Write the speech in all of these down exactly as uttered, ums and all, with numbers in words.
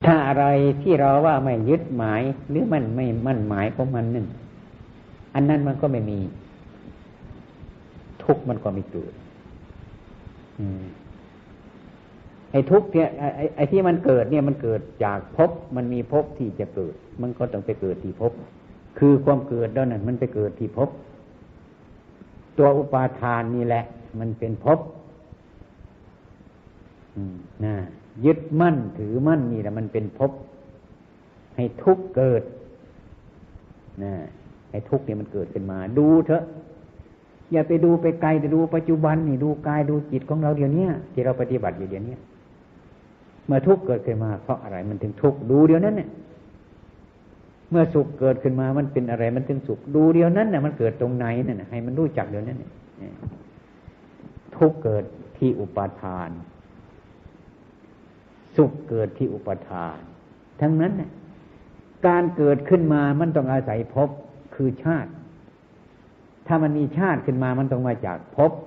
ถ้าอะไรที่เราว่าไม่ยึดหมายหรือมันไม่มั่นหมายของมันนั่นอันนั้นมันก็ไม่มีทุกข์มันก็ไม่เกิดไอ้ทุกข์เนี่ยไอ้ไอ้ที่มันเกิดเนี่ยมันเกิดจากภพมันมีภพที่จะเกิดมันก็ต้องไปเกิดที่ภพคือความเกิดแล้วนั่นมันไปเกิดที่ภพตัวอุปาทานนี่แหละมันเป็นภพนะยึดมั่นถือมั่นนี่แหละมันเป็นภพให้ทุกข์เกิดนะให้ทุกข์เนี่ยมันเกิดขึ้นมาดูเถอะอย่าไปดูไปไกลแต่ดูปัจจุบันนี่ดูกายดูจิตของเราเดี๋ยวนี้ที่เราปฏิบัติอยู่เดี๋ยวนี้เมื่อทุกข์เกิดขึ้นมาเพราะอะไรมันถึงทุกข์ดูเดี๋ยวนั้นเนี่ยเมื่อสุขเกิดขึ้นมามันเป็นอะไรมันถึงสุขดูเดี๋ยวนั้นเนี่ยมันเกิดตรงไหนนั่นน่ะให้มันรู้จักเดี๋ยวนั้นเนี่ยทุกข์เกิดที่อุปาทานสุขเกิดที่อุปทานทั้งนั้นเนี่ยการเกิดขึ้นมามันต้องอาศัยภพคือชาติถ้ามันมีชาติขึ้นมามันต้องมาจากภพ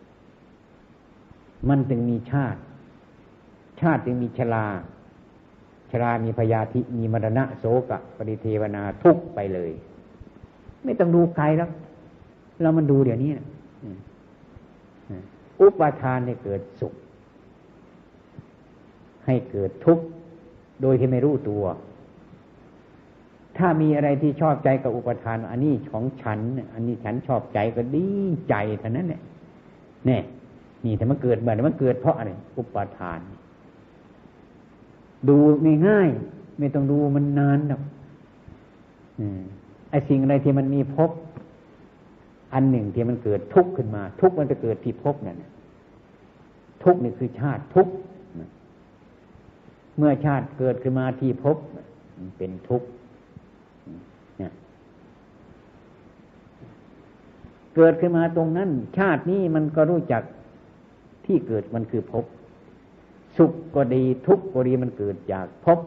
มันจึงมีชาติชาติจึงมีชราชรามีพยาธิมีมรณะโศกะปริเทวนาทุกข์ไปเลยไม่ต้องดูไกลแล้วเรามันดูเดี๋ยวนี้อุปาทานให้เกิดสุขให้เกิดทุกข์โดยที่ไม่รู้ตัวถ้ามีอะไรที่ชอบใจกับอุปทานอันนี้ของฉันอันนี้ฉันชอบใจก็ดีใจเท่านั้นแหละเนี่ยนี่ถ้ามันเกิดมาเนี่ยมันเกิดเพราะอะไรอุปทานดูง่ายๆไม่ต้องดูมันนานหรอกไอ้สิ่งอะไรที่มันมีภพอันหนึ่งที่มันเกิดทุกข์ขึ้นมาทุกข์มันจะเกิดที่ภพนั่นทุกข์นี่คือชาติทุกข์เมื่อชาติเกิดขึ้นมาที่ภพมันเป็นทุกข์เกิดขึ้นมาตรงนั้นชาตินี้มันก็รู้จักที่เกิดมันคือภพสุขก็ดีทุกข์ก็ดีมันเกิดจากภพ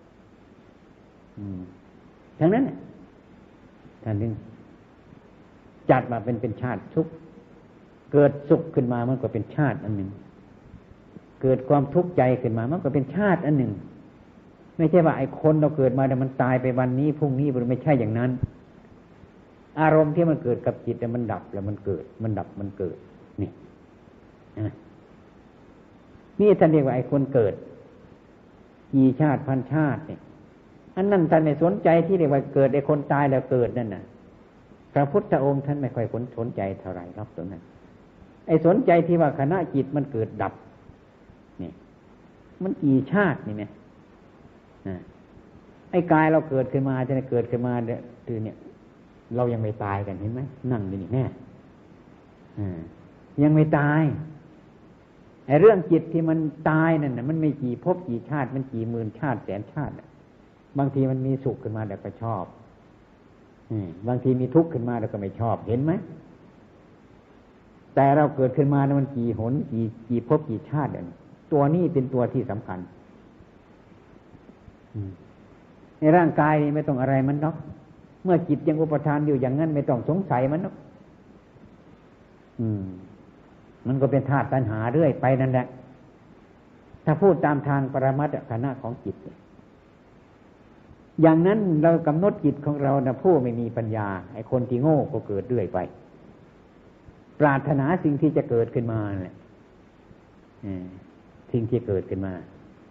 ทั้งนั้นท่านนึงจัดมาเป็นเป็นชาติทุกข์เกิดสุขขึ้นมามันก็เป็นชาติอันหนึ่งเกิดความทุกข์ใจขึ้นมามันก็เป็นชาติอันหนึ่งไม่ใช่ว่าไอ้คนเราเกิดมาแต่มันตายไปวันนี้พรุ่งนี้มันไม่ใช่อย่างนั้นอารมณ์ที่มันเกิดกับจิตแต่มันดับแล้วมันเกิดมันดับมันเกิดนี่นี่ท่านเรียกว่าไอ้คนเกิดกี่ชาติพันชาติเนี่ยอันนั้นท่านไม่สนใจที่เรียกว่าเกิดไอ้คนตายแล้วเกิดนั่นน่ะพระพุทธองค์ท่านไม่ค่อยสนใจเท่าไหร่ครับตรงนั้นไอ้สนใจที่ว่าขณะจิตมันเกิดดับนี่มันกี่ชาตินี่ไหมไอ้กายเราเกิดขึ้นมาจะเกิดขึ้นมาเนี่ยคือเนี่ยเรายังไม่ตายกันเห็นไหมนั่งอยู่นี่แน่ยังไม่ตายไอ้เรื่องจิตที่มันตายนั่นน่ะมันไม่กี่ภพกี่ชาติมันกี่หมื่นชาติแสนชาติบางทีมันมีสุขขึ้นมาแต่ก็ชอบบางทีมีทุกข์ขึ้นมาแล้วก็ไม่ชอบเห็นไหมแต่เราเกิดขึ้นมามันกี่หนกี่กี่ภพกี่ชาติเนี่ยตัวนี้เป็นตัวที่สำคัญในร่างกายไม่ต้องอะไรมันหรอกเมื่อจิตยังอุปทานอยู่อย่างนั้นไม่ต้องสงสัยมันหรอกมันก็เป็นธาตุตัณหาเรื่อยไปนั่นแหละถ้าพูดตามทางปรมัตถขณะของจิตอย่างนั้นเรากำหนดจิตของเรานะผู้ไม่มีปัญญาไอ้คนที่โง่ก็เกิดเรื่อยไปปรารถนาสิ่งที่จะเกิดขึ้นมาแหละสิ่งที่เกิดขึ้นมา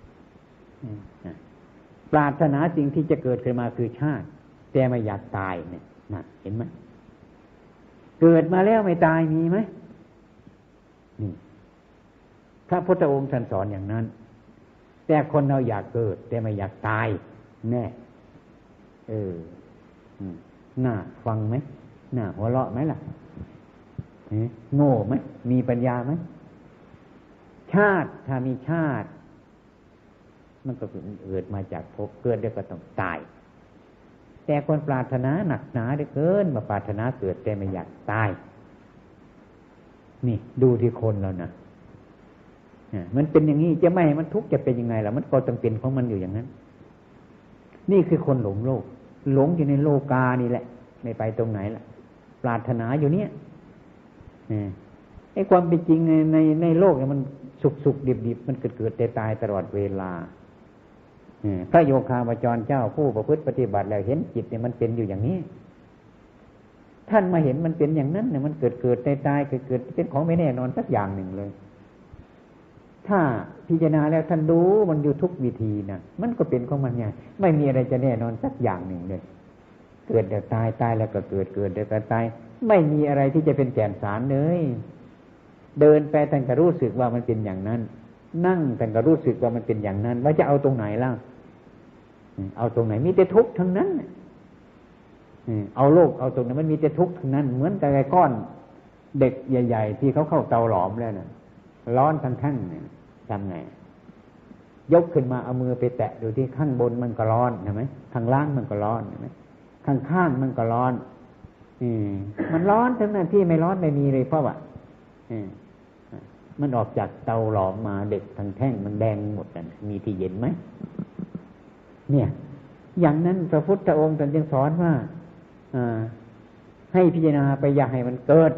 ปรารถนาสิ่งที่จะเกิดขึ้นมาคือชาติแต่ไม่อยากตายเนี่ยนะเห็นไหมเกิดมาแล้วไม่ตายมีไหมนี่พระพุทธองค์ท่านสอนอย่างนั้นแต่คนเราอยากเกิดแต่ไม่อยากตายแน่เออน่าฟังไหมน่าหัวเราะไหมล่ะโง่ไหมมีปัญญาไหมชาติถ้ามีชาติมันก็เกิดมาจากภพเกิดแล้วก็ต้องตายแต่คนปรารถนาหนักหนาเหลือเกินมาปรารถนาเกิดแต่ไม่อยากตายนี่ดูที่คนเรานะมันเป็นอย่างนี้จะไม่ให้มันทุกข์จะเป็นยังไงล่ะมันก็ต้องเป็นของมันอยู่อย่างนั้นนี่คือคนหลงโลกหลงอยู่ในโลกานี่แหละไม่ไปตรงไหนล่ะปรารถนาอยู่เนี้ยไอ้ความเป็นจริงในในในโลกเนี่ยมันสุขสุขดิบดิบมันเกิดเกิดแต่ตายตลอดเวลาพระโยคาวจรเจ้าผู้ประพฤติปฏิบัติแล้วเห็นจิตเนี่ยมันเป็นอยู่อย่างนี้ท่านมาเห็นมันเป็นอย่างนั้นเนี่ยมันเกิดเกิดตายตายเกิดเกิดเป็นของไม่แน่นอนสักอย่างหนึ่งเลยถ้าพิจารณาแล้วท่านรู้มันอยู่ทุกวิธีนะมันก็เป็นของมันไงไม่มีอะไรจะแน่นอนสักอย่างหนึ่งเลยเกิดแล้วตายตายแล้วก็เกิดเกิดแล้วก็ตายไม่มีอะไรที่จะเป็นแก่นสารเลยเดินไปท่านก็รู้สึกว่ามันเป็นอย่างนั้นนั่งท่านก็รู้สึกว่ามันเป็นอย่างนั้นว่าจะเอาตรงไหนล่ะเอาตรงไหนมีแต่ทุกข์ทั้งนั้นเอาโลกเอาตรงนั้นมันมีแต่ทุกข์ทั้งนั้นเหมือนกับไอ้ก้อนเด็กใหญ่ๆที่เขาเข้าเตาหลอมแล้วน่ะร้อนทั้งทั้งเนี่ยทำไงยกขึ้นมาเอามือไปแตะดูที่ข้างบนมันก็ร้อนใช่ไหมข้างล่างมันก็ร้อนใช่ไหมข้างข้างมันก็ร้อนอืมมันร้อนทั้งนั้นที่ไม่ร้อนไม่มีเลยเพราะว่าอืมมันออกจากเตาหลอมมาเด็กทั้งแท่งมันแดงหมดกันมีที่เย็นไหมเนี่ยอย่างนั้นพระพุทธองค์ท่านจึงสอนว่าให้พิจารณาไปอย่าให้มันเกิด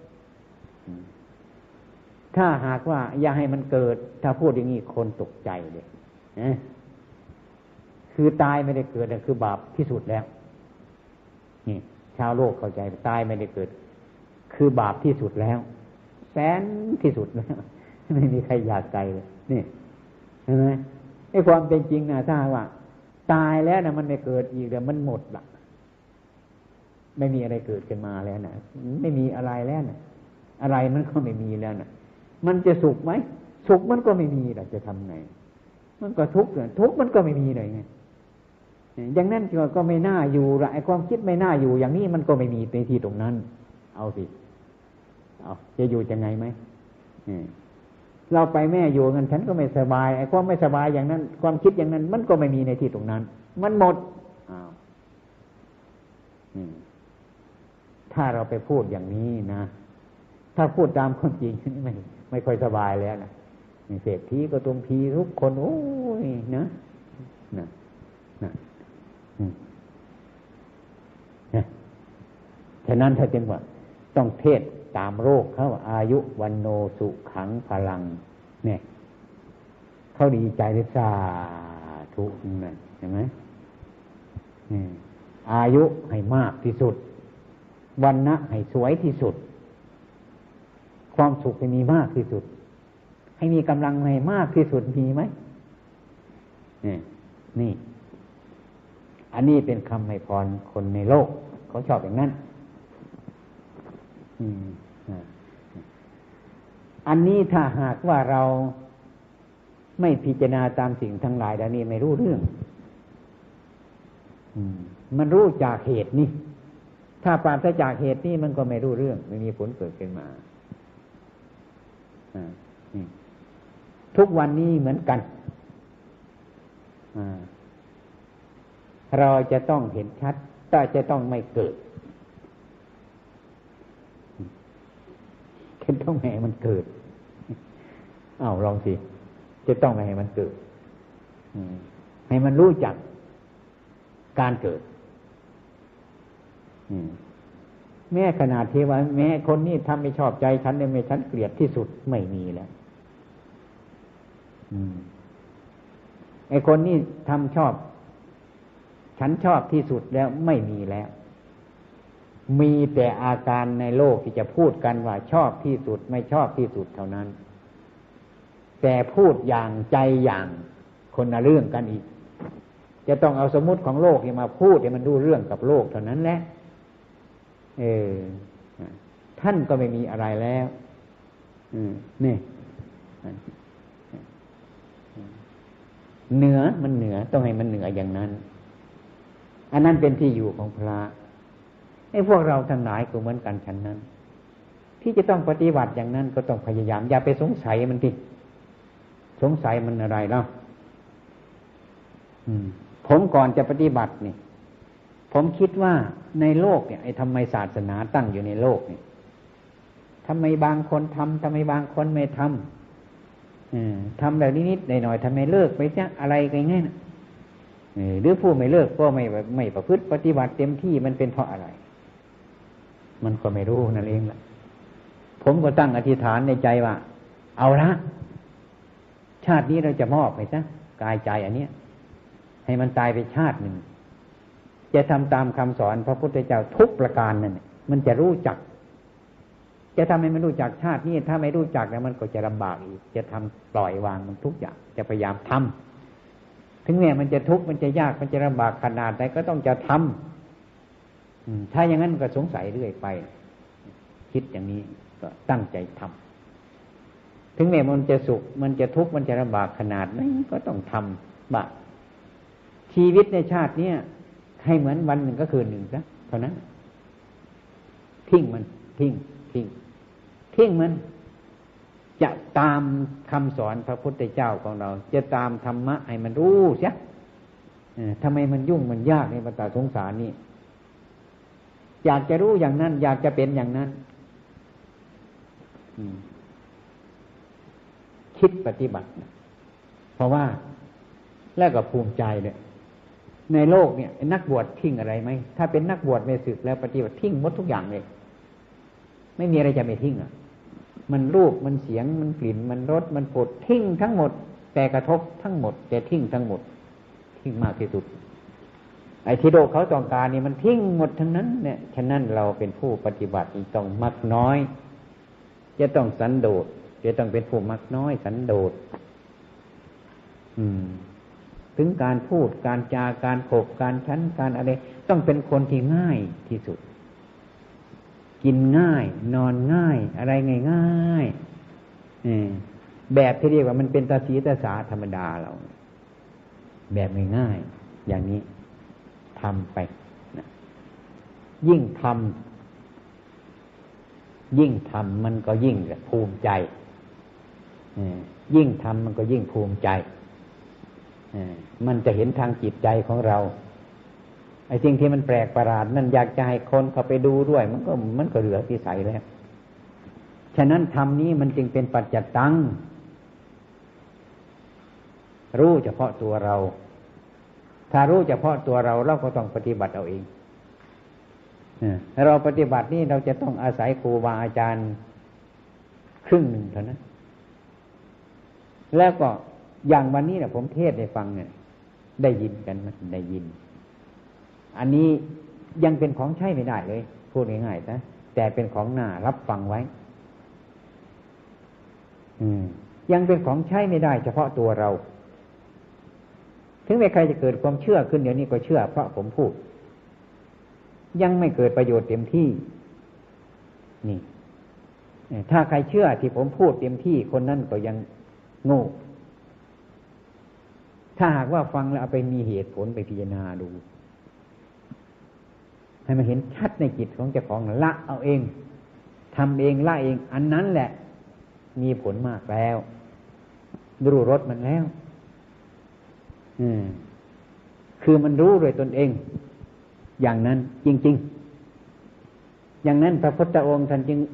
ถ้าหากว่าอย่าให้มันเกิดถ้าพูดอย่างนี้คนตกใจเลยนะคือตายไม่ได้เกิดนั่นคือบาปที่สุดแล้วนี่ชาวโลกเข้าใจตายไม่ได้เกิดคือบาปที่สุดแล้วแสนที่สุดแล้วไม่มีใครอยากตายเลยนี่เห็นไหมไอ้ความเป็นจริงนะถ้าว่าตายแล้วนะมันไม่เกิดอีกเดี๋ยวมันหมดละไม่มีอะไรเกิดขึ้นมาแล้วนะไม่มีอะไรแล้วนะอะไรมันก็ไม่มีแล้วนะมันจะสุขไหมสุขมันก็ไม่มีเราจะทำไงมันก็ทุกข์เลยทุกข์มันก็ไม่มีเลยไงอย่างนั้นก็ไม่น่าอยู่ละไอ้ความคิดไม่น่าอยู่อย่างนี้มันก็ไม่มีในที่ตรงนั้นเอาสิเอาจะอยู่ยังไงไหมเราไปแม่อยู่งั้นฉันก็ไม่สบายไอ้ความไม่สบายอย่างนั้นความคิดอย่างนั้นมันก็ไม่มีในที่ตรงนั้นมันหมดอ้าวถ้าเราไปพูดอย่างนี้นะถ้าพูดตามความจริงไม่ไม่ค่อยสบายแล้วนะเศรษฐีก็ตุมพีทุกคนโอ้ยนะนะนะฉะนั้นถ้าจึงว่าต้องเทศตามโรคเขาอายุวันโนสุขังพลังเนี่ยเขาดีใจได้สาธุนั่นเห็นไหมอายุให้มากที่สุดวันนะให้สวยที่สุดความสุขให้มีมากที่สุดให้มีกำลังให้มากที่สุดมีไหมนี่นี่อันนี้เป็นคำให้พรคนในโลกเขาชอบอย่างนั้นอืมอันนี้ถ้าหากว่าเราไม่พิจารณาตามสิ่งทั้งหลายแล้วนี่ไม่รู้เรื่องมันรู้จากเหตุนี่ถ้าปราศจากเหตุนี่มันก็ไม่รู้เรื่องไม่มีผลเกิดขึ้นมาทุกวันนี้เหมือนกันเราจะต้องเห็นชัดแต่จะต้องไม่เกิดจะต้องให้มันเกิดอ้าวลองสิจะต้องไม่ให้มันเกิดให้มันรู้จักการเกิดแม้ขนาดที่ว่าแม้คนนี้ทำไม่ชอบใจฉันเนี่ยไม่ฉันเกลียดที่สุดไม่มีแล้วไอ้คนนี้ทำชอบฉันชอบที่สุดแล้วไม่มีแล้วมีแต่อาการในโลกที่จะพูดกันว่าชอบที่สุดไม่ชอบที่สุดเท่านั้นแต่พูดอย่างใจอย่างคนละเรื่องกันอีกจะต้องเอาสมมุติของโลกที่มาพูดให้มันรู้เรื่องกับโลกเท่านั้นแหละเออท่านก็ไม่มีอะไรแล้วนี่เหนือมันเหนือต้องให้มันเหนืออย่างนั้นอันนั้นเป็นที่อยู่ของพระไอ้พวกเราทั้งหลายก็เหมือนกันฉันนั้นที่จะต้องปฏิบัติอย่างนั้นก็ต้องพยายามอย่าไปสงสัยมันทีสงสัยมันอะไรเนาะผมก่อนจะปฏิบัตินี่ผมคิดว่าในโลกเนี่ยไอ้ทำไมศาสนาตั้งอยู่ในโลกนี่ทำไมบางคนทำทำไมบางคนไม่ทำทำแบบนิดๆหน่อยๆทำไมเลิกไปจ้ะอะไรกันง่ายนะหรือผู้ไม่เลิกก็ไม่ไม่ประพฤติปฏิบัติเต็มที่มันเป็นเพราะอะไรมันก็ไม่รู้นั่นเองล่ะผมก็ตั้งอธิษฐานในใจว่าเอาละชาตินี้เราจะมอบไปซะกายใจอันเนี้ยให้มันตายไปชาติหนึ่งจะทำตามคำสอนพระพุทธเจ้าทุกประการนั่นมันจะรู้จักจะทำให้มันรู้จักชาตินี้ถ้าไม่รู้จักแล้วมันก็จะลำบากอีกจะทำปล่อยวางมันทุกอย่างจะพยายามทำถึงแม้มันจะทุกข์มันจะยากมันจะลำบากขนาดไหนก็ต้องจะทำถ้าอย่างนั้นก็สงสัยเรื่อยไปคิดอย่างนี้ก็ตั้งใจทำถึงแม้มันจะสุขมันจะทุกข์มันจะลำบากขนาดไหนก็ต้องทำบ้างชีวิตในชาตินี้ให้เหมือนวันหนึ่งก็คืนหนึ่งซะเท่านั้นทิ้งมันทิ้งทิ้งทิ้งมันจะตามคำสอนพระพุทธเจ้าของเราจะตามธรรมะให้มันรู้เสียทำไมมันยุ่งมันยากในวัฏสงสารนี่อยากจะรู้อย่างนั้นอยากจะเป็นอย่างนั้นคิดปฏิบัติเพราะว่าแล้วก็ภูมิใจเลยในโลกเนี่ยนักบวชทิ้งอะไรไหมถ้าเป็นนักบวชไม่สึกแล้วปฏิบัติทิ้งหมดทุกอย่างเลยไม่มีอะไรจะไม่ทิ้งอ่ะมันรูปมันเสียงมันกลิ่นมันรสมันปวดทิ้งทั้งหมดแต่กระทบทั้งหมดแต่ทิ้งทั้งหมดทิ้งมากที่สุดไอ้ที่โลกเขาต้องการนี่มันทิ้งหมดทั้งนั้นเนี่ยฉะนั้นเราเป็นผู้ปฏิบัติต้องมักน้อยจะต้องสันโดษจะต้องเป็นผู้มักน้อยสันโดษอืมถึงการพูดการจาการขบการชั้นการอะไรต้องเป็นคนที่ง่ายที่สุดกินง่ายนอนง่ายอะไรง่ายๆแบบที่เรียกว่ามันเป็นตาสีตาสาธรรมดาเราแบบง่ายๆอย่างนี้ทำไปนะยิ่งทำยิ่งทำมันก็ยิ่งภูมิใจยิ่งทำมันก็ยิ่งภูมิใจมันจะเห็นทางจิตใจของเราไอ้สิ่งที่มันแปลกประหลาดนั่นอยากจะให้คนเข้าไปดูด้วยมันก็มันก็เหลือวิสัยแล้วฉะนั้นธรรมนี้มันจึงเป็นปัจจตังรู้เฉพาะตัวเราถ้ารู้เฉพาะตัวเราเราก็ต้องปฏิบัติเอาเองเราปฏิบัตินี่เราจะต้องอาศัยครูบาอาจารย์ครึ่งหนึ่งเท่านั้นแล้วก็อย่างวันนี้เนี่ยผมเทศน์ให้ฟังเนี่ยได้ยินกันไหมได้ยินอันนี้ยังเป็นของใช้ไม่ได้เลยพูดง่ายๆนะแต่เป็นของน่ารับฟังไว้อืมยังเป็นของใช้ไม่ได้เฉพาะตัวเราถึงแม้ใครจะเกิดความเชื่อขึ้นเดี๋ยวนี้ก็เชื่อเพราะผมพูดยังไม่เกิดประโยชน์เต็มที่นี่ถ้าใครเชื่อที่ผมพูดเต็มที่คนนั้นก็ยังโง่ถ้าหากว่าฟังแล้วเอาไปมีเหตุผลไปพิจารณาดูให้มันเห็นชัดในจิตของเจ้าของละเอาเองทำเองละเองอันนั้นแหละมีผลมากแล้วรู้รสมันแล้วอืมคือมันรู้โดยตนเองอย่างนั้นจริงๆอย่างนั้นพระพุทธองค์ท่านจึง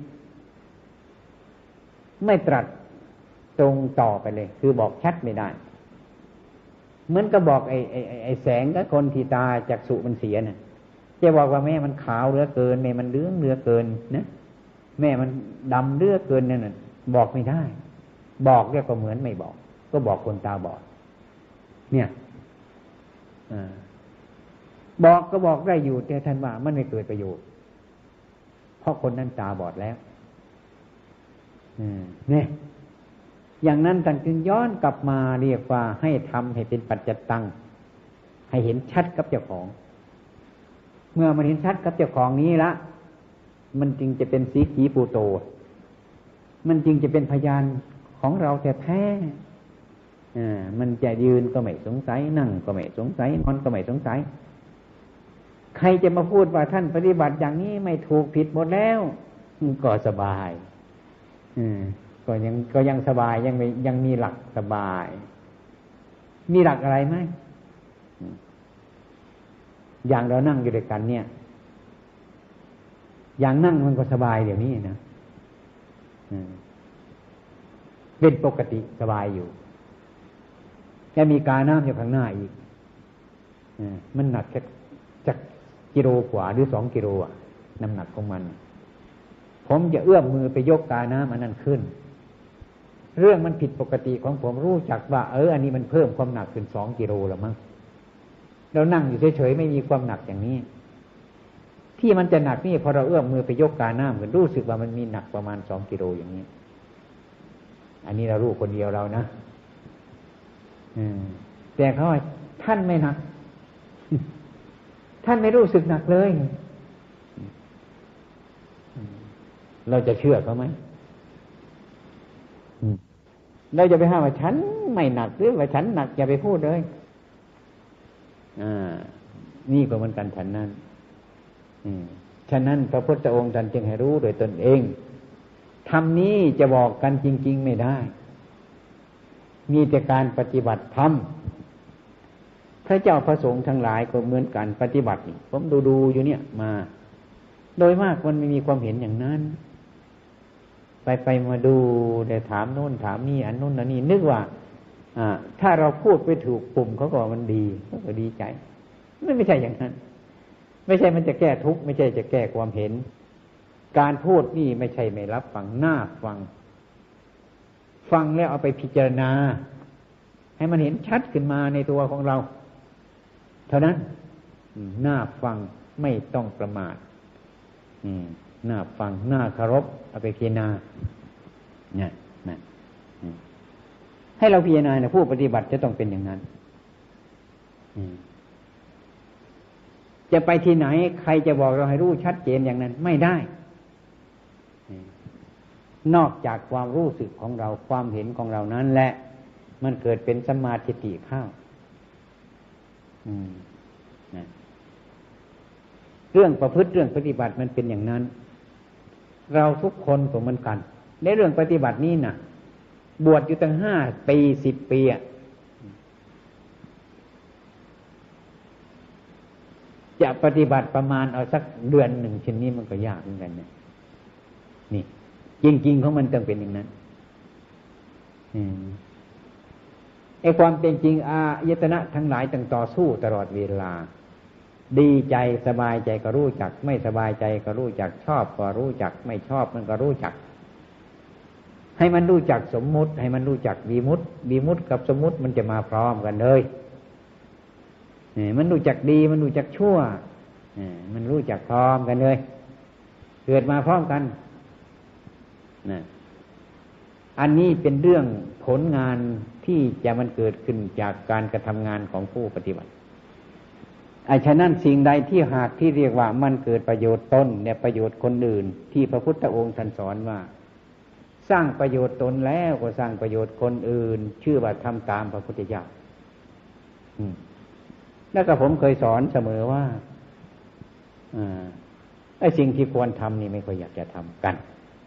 ไม่ตรัสตรงต่อไปเลยคือบอกชัดไม่ได้เหมือนกับบอกไอ้ไอ้ไอ้แสงกับคนที่ตาจักษุมันเสียน่ะจะบอกว่าแม่มันขาวเหลือเกินแม่มันเหลืองเหลือเกินนะแม่มันดำเหลือเกินนั่นน่ะบอกไม่ได้บอกเรียกก็เหมือนไม่บอกก็บอกคนตาบอดเนี่ยอ่าบอกก็บอกได้อยู่แต่ท่านว่ามันไม่เกิดประโยชน์เพราะคนนั้นตาบอดแล้วอืมเนี่ยอย่างนั้นท่านจึงย้อนกลับมาเรียกว่าให้ทำให้เป็นปัจจตังให้เห็นชัดกับเจ้าของเมื่อมันเห็นชัดกับเจ้าของนี้ละมันจึงจะเป็นสีขีปูโตมันจึงจะเป็นพยานของเราแต่แท้อ่ามันจะยืนก็ไม่สงสัยนั่งก็ไม่สงสัยนอนก็ไม่สงสัยใครจะมาพูดว่าท่านปฏิบัติอย่างนี้ไม่ถูกผิดหมดแล้วก็สบายอืมก็ยังก็ยังสบายยังไม่ยังมีหลักสบายมีหลักอะไรไหมอย่างเรานั่งอยู่ด้วยกันเนี่ยอย่างนั่งมันก็สบายเดี๋ยวนี้นะเป็นปกติสบายอยู่จะมีกาน้ำอยู่ข้างหน้าอีกมันหนักแค่จักกิโลกว่าหรือสองกิโลอ่ะน้ำหนักของมันผมจะเอื้อมมือไปยกกาน้ำอันนั้นขึ้นเรื่องมันผิดปกติของผมรู้จักว่าเอออันนี้มันเพิ่มความหนักขึ้นสองกิโลแล้วมั้งเรานั่งอยู่เฉยๆไม่มีความหนักอย่างนี้ที่มันจะหนักนี่พอเราเอื้อมมือไปยกกาน้ำเหมือนรู้สึกว่ามันมีหนักประมาณสองกิโลอย่างนี้อันนี้เรารู้คนเดียวเรานะแต่เขาว่าท่านไม่หนัก ท่านไม่รู้สึกหนักเลยเราจะเชื่อเขาไหมเราจะไปห้ามว่าฉันไม่หนักหรือว่าฉันหนักอย่าไปพูดเลยอ่านี่ก็เหมือนกันฉันนั้นฉะนั้นพระพุทธองค์ท่านจึงให้รู้โดยตนเองธรรมนี้จะบอกกันจริงๆไม่ได้มีแต่การปฏิบัติธรรมพระเจ้าพระสงฆ์ทั้งหลายก็เหมือนกันปฏิบัติผมดูๆอยู่เนี่ยมาโดยมากมันไม่มีความเห็นอย่างนั้นไปไปมาดูได้ถามโน่นถามนี่อันโน่นอันนี้นึกว่าอ่าถ้าเราพูดไปถูกปุ่มเขาก็มันดีเขาก็ดีใจไม่ไม่ใช่อย่างนั้นไม่ใช่มันจะแก้ทุกข์ไม่ใช่จะแก้ความเห็นการพูดนี่ไม่ใช่ไม่รับฟังหน้าฟังฟังแล้วเอาไปพิจารณาให้มันเห็นชัดขึ้นมาในตัวของเราเท่านั้นหน้าฟังไม่ต้องประมาทหน้าฟังหน้าเคารพเอาไปพิจารณาเนี่ยนะให้เราพิจารณาเนี่ยผู้ปฏิบัติจะต้องเป็นอย่างนั้นจะไปที่ไหนใครจะบอกเราให้รู้ชัดเจนอย่างนั้นไม่ได้นอกจากความรู้สึกของเราความเห็นของเรานั้นแหละมันเกิดเป็นสัมมาทิฏฐิเข้าเรื่องประพฤติเรื่องปฏิบัติมันเป็นอย่างนั้นเราทุกคนก็เหมือนกันในเรื่องปฏิบัตินี้น่ะบวชอยู่ตั้งห้าปีสิบปีอ่ะจะปฏิบัติประมาณเอาสักเดือนหนึ่งเช่นนี้มันก็ยากเหมือนกันเนี่ยนี่จริงๆของมันต้องเป็นอย่างนั้นไอ้ความเป็นจริงอายตนะทั้งหลายต้องต่อสู้ตลอดเวลาดีใจสบายใจก็รู้จักไม่สบายใจก็รู้จักชอบก็รู้จักไม่ชอบมันก็รู้จักให้มันรู้จักสมมุติให้มันรู้จักวิมุตติวิมุตติกับสมมุติมันจะมาพร้อมกันเลยมันรู้จักดีมันรู้จักชั่วมันรู้จักพร้อมกันเลยเกิดมาพร้อมกันนะอันนี้เป็นเรื่องผลงานที่จะมันเกิดขึ้นจากการกระทำงานของผู้ปฏิบัติไอ้ฉะนั้นสิ่งใดที่หากที่เรียกว่ามันเกิดประโยชน์ตนเนี่ยประโยชน์คนอื่นที่พระพุทธองค์ท่านสอนว่าสร้างประโยชน์ตนแล้วก็สร้างประโยชน์คนอื่นชื่อว่าทำตามพระพุทธเจ้าแล้วก็ผมเคยสอนเสมอว่าไอ้สิ่งที่ควรทำนี่ไม่ค่อยอยากจะทำกัน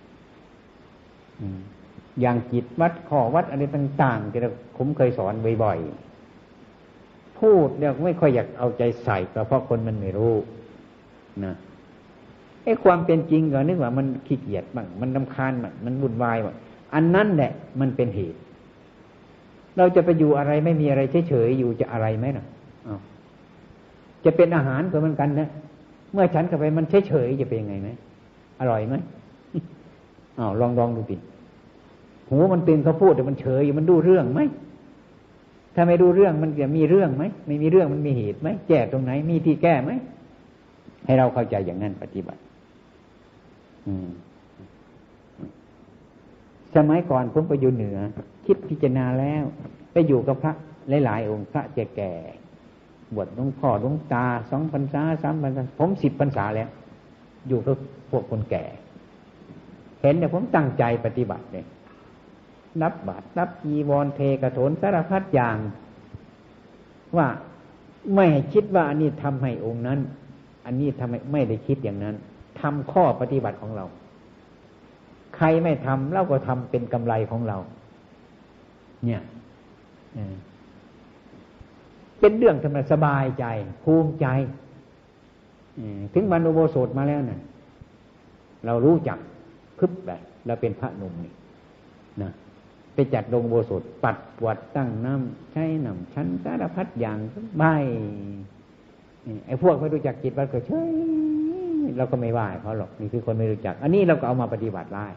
อย่างจิตวัดข้อวัดอะไรต่างๆที่ผมเคยสอนบ่อยๆพูดเนี่ยไม่ค่อยอยากเอาใจใส่เพราะคนมันไม่รู้นะไอ้ความเป็นจริงก็นึกว่ามันขี้เกียจบ้างมันรำคาญบ้างมันวุ่นวายบ้างอันนั้นแหละมันเป็นเหตุเราจะไปอยู่อะไรไม่มีอะไรเฉยๆอยู่จะอะไรไหมน่ะอ้าวจะเป็นอาหารก็เหมือนกันนะเมื่อฉันเข้าไปมันเฉยๆจะเป็นยังไงไหมอร่อยไหมอ้าวลองลองดูสิหูมันตื่นเขาพูดแต่มันเฉยมันดูเรื่องไหมถ้าไม่ดูเรื่องมันจะมีเรื่องไหมไม่มีเรื่องมันมีเหตุไหมแก้ตรงไหนมีที่แก้ไหมให้เราเข้าใจอย่างนั้นปฏิบัติสมัยก่อนผมไปอยู่เหนือคิดพิจารณาแล้วไปอยู่กับพระหลายๆองค์พระแก่ๆบวชหลวงพ่อหลวงตาสองพรรษาสามพรรษาผมสิบพรรษาแล้วอยู่กับพวกคนแก่เห็นเนี่ยผมตั้งใจปฏิบัติเลยนับบาตรนับจีวรเทกฐนสารพัดอย่างว่าไม่ให้คิดว่าอันนี้ทำให้องค์นั้นอันนี้ทำให้ไม่ได้คิดอย่างนั้นทำข้อปฏิบัติของเราใครไม่ทำเราก็ทำเป็นกำไรของเราเนี่ยเป็นเรื่องทำไมสบายใจภูมิใจถึงวันอุโบสถมาแล้วเนี่ยเรารู้จักพึบแบบเราเป็นพระหนุ่มนี่นะไปจัดลงอุโบสถปัดกวาดตั้งน้ำใช้น้ำชั้นสารพัดอย่างใบไอ้พวกไม่รู้จักจิตวัดก็เฉยเราก็ไม่ว่าเขาหรอกนี่คือคนไม่รู้จักอันนี้เราก็เอามาปฏิบัติได้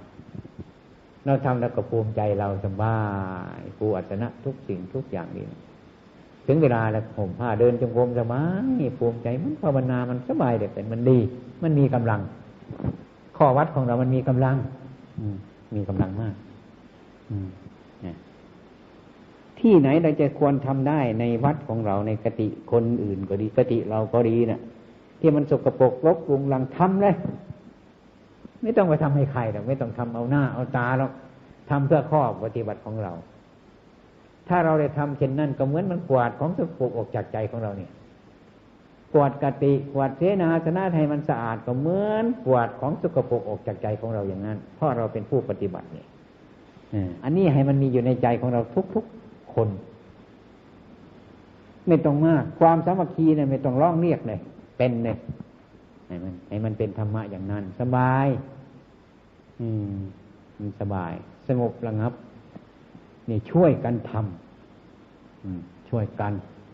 เราทำแล้วก็ภูมิใจเราสบายภูอัตนะทุกสิ่งทุกอย่างนี่ถึงเวลาแล้วห่มผ้าเดินจงกรมสบายภูมิใจมันภาวนามันสบายเด็ดเป็นมันดีมันมีกำลังข้อวัดของเรามันมีกำลังมีกำลังมากที่ไหนเราจะควรทำได้ในวัดของเราในกติคนอื่นก็ดีกติเราก็ดีนะที่มันสกปรกรกรุงรังทำเลยไม่ต้องไปทำให้ใครหรอกไม่ต้องทำเอาหน้าเอาตาหรอกทำเพื่อข้อปฏิบัติของเราถ้าเราได้ทำเช่นนั้นก็เหมือนมันกวาดของสกปรกออกจากใจของเราเนี่ยกวาดกติกวาดเสนาสนะให้มันสะอาดก็เหมือนกวาดของสกปรกออกจากใจของเราอย่างนั้นเพราะเราเป็นผู้ปฏิบัติเนี่ยอันนี้ให้มันมีอยู่ในใจของเราทุกๆคนไม่ต้องมากความสามัคคีเนี่ยไม่ต้องร้องเรียกเลยเป็นเลยให้มันให้มันเป็นธรรมะอย่างนั้นสบายอืมมันสบายสงบระงับนี่ช่วยกันทำช่วยกัน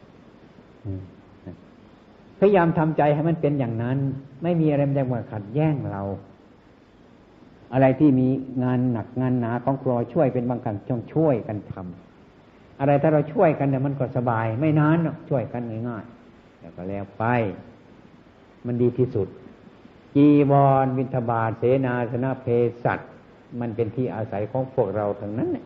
พยายามทำใจให้มันเป็นอย่างนั้นไม่มีอะไรมันจะมาขัดแย้งเราอะไรที่มีงานหนักงานหนาของครัวช่วยเป็นบางครั้งต้องช่วยกันทำอะไรถ้าเราช่วยกันเนี่ยมันก็สบายไม่นานหรอกช่วยกันง่ายๆแล้วก็แล้วไปมันดีที่สุดจีวรบิณฑบาตเสนาสนะเภสัชมันเป็นที่อาศัยของพวกเราทั้งนั้นเนี่ย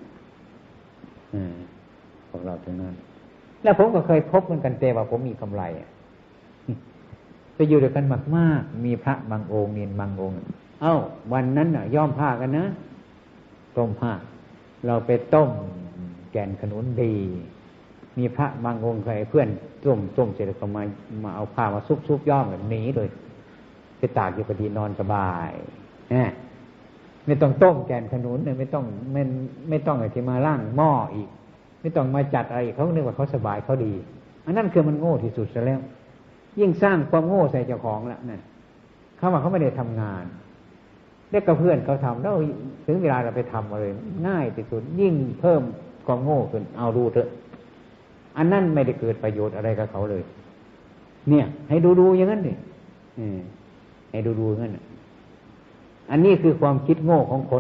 พวกเราทั้งนั้นแล้วผมก็เคยพบเหมือนกันแต่ว่าผมมีกำไรไปอยู่ด้วยกันมากๆมีพระบางองค์เนียนบางองค์เอ้าวันนั้นน่ะย้อมผ้ากันนะต้มผ้าเราไปต้มแกนขนุนดีมีพระบางองค์เคยเพื่อนต้มต้มเสร็จแล้วก็มามาเอาผ้ามาซุบๆย้อมกันหนีเลยไปตากอยู่พอดีนอนสบายนะไม่ต้องต้มแกนขนุนเนี่ยไม่ต้องไม่ไม่ต้องอะไรที่มาล่างหม้ออีกไม่ต้องมาจัดอะไรเขาเรียกว่าเขาสบายเขาดีอันนั้นคือมันโง่ที่สุดซะแล้วยิ่งสร้างความโง่ใส่เจ้าของแล้วนั่นเขาว่าเขาไม่ได้ทำงานเด็กกับเพื่อนเขาทำแล้วถึงเวลาเราไปทำอะไรง่ายที่สุดยิ่งเพิ่มความโง่ขึ้นเอาดูเถอะอันนั้นไม่ได้เกิดประโยชน์อะไรกับเขาเลยเนี่ยให้ดูดูอย่างนั้นดิให้ดูดูอย่างนั้นอันนี้คือความคิดโง่ของคน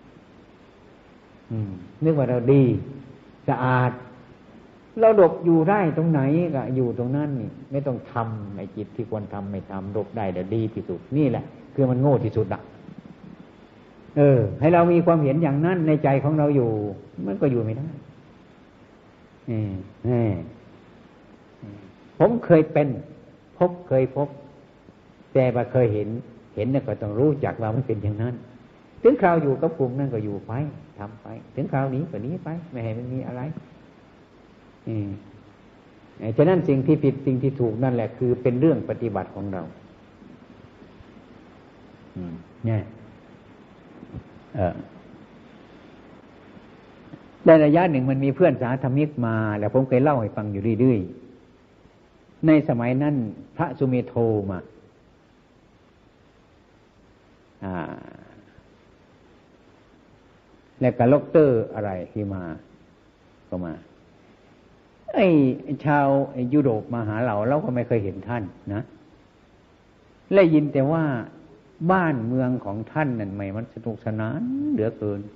นึกว่าเราดีสะอาดเราหลบอยู่ได้ตรงไหนก็อยู่ตรงนั้นนี่ไม่ต้องทำในจิตที่ควรทำไม่ทำหลบได้เดี๋ยวดีที่สุดนี่แหละคือมันโง่ที่สุดอ่ะเออให้เรามีความเห็นอย่างนั้นในใจของเราอยู่มันก็อยู่ไม่ได้อืมนี่ผมเคยเป็นพบเคยพบแต่ว่าเคยเห็นเห็นเนี่ยก็ต้องรู้จักว่ามันเป็นอย่างนั้นถึงคราวอยู่กับกลุ่มนั่นก็อยู่ไปทำไปถึงคราวนี้ก็นี้ไปไม่ให้มันมีอะไรอืมฉะนั้นสิ่งที่ผิดสิ่งที่ถูกนั่นแหละคือเป็นเรื่องปฏิบัติของเราอืมเนี่ยเออได้ระยะหนึ่งมันมีเพื่อนสาธมิกมาแล้วผมเคยเล่าให้ฟังอยู่เรื่อยๆในสมัยนั้นพระสุเมโธมาอ่าแล้วก็ล็อกเตอร์อะไรที่มาก็มาไอ้ชาวยุโรปมาหาเราเราก็ไม่เคยเห็นท่านนะได้ยินแต่ว่าบ้านเมืองของท่านนั่นไม่มันสนุกสนานเหลือเกิน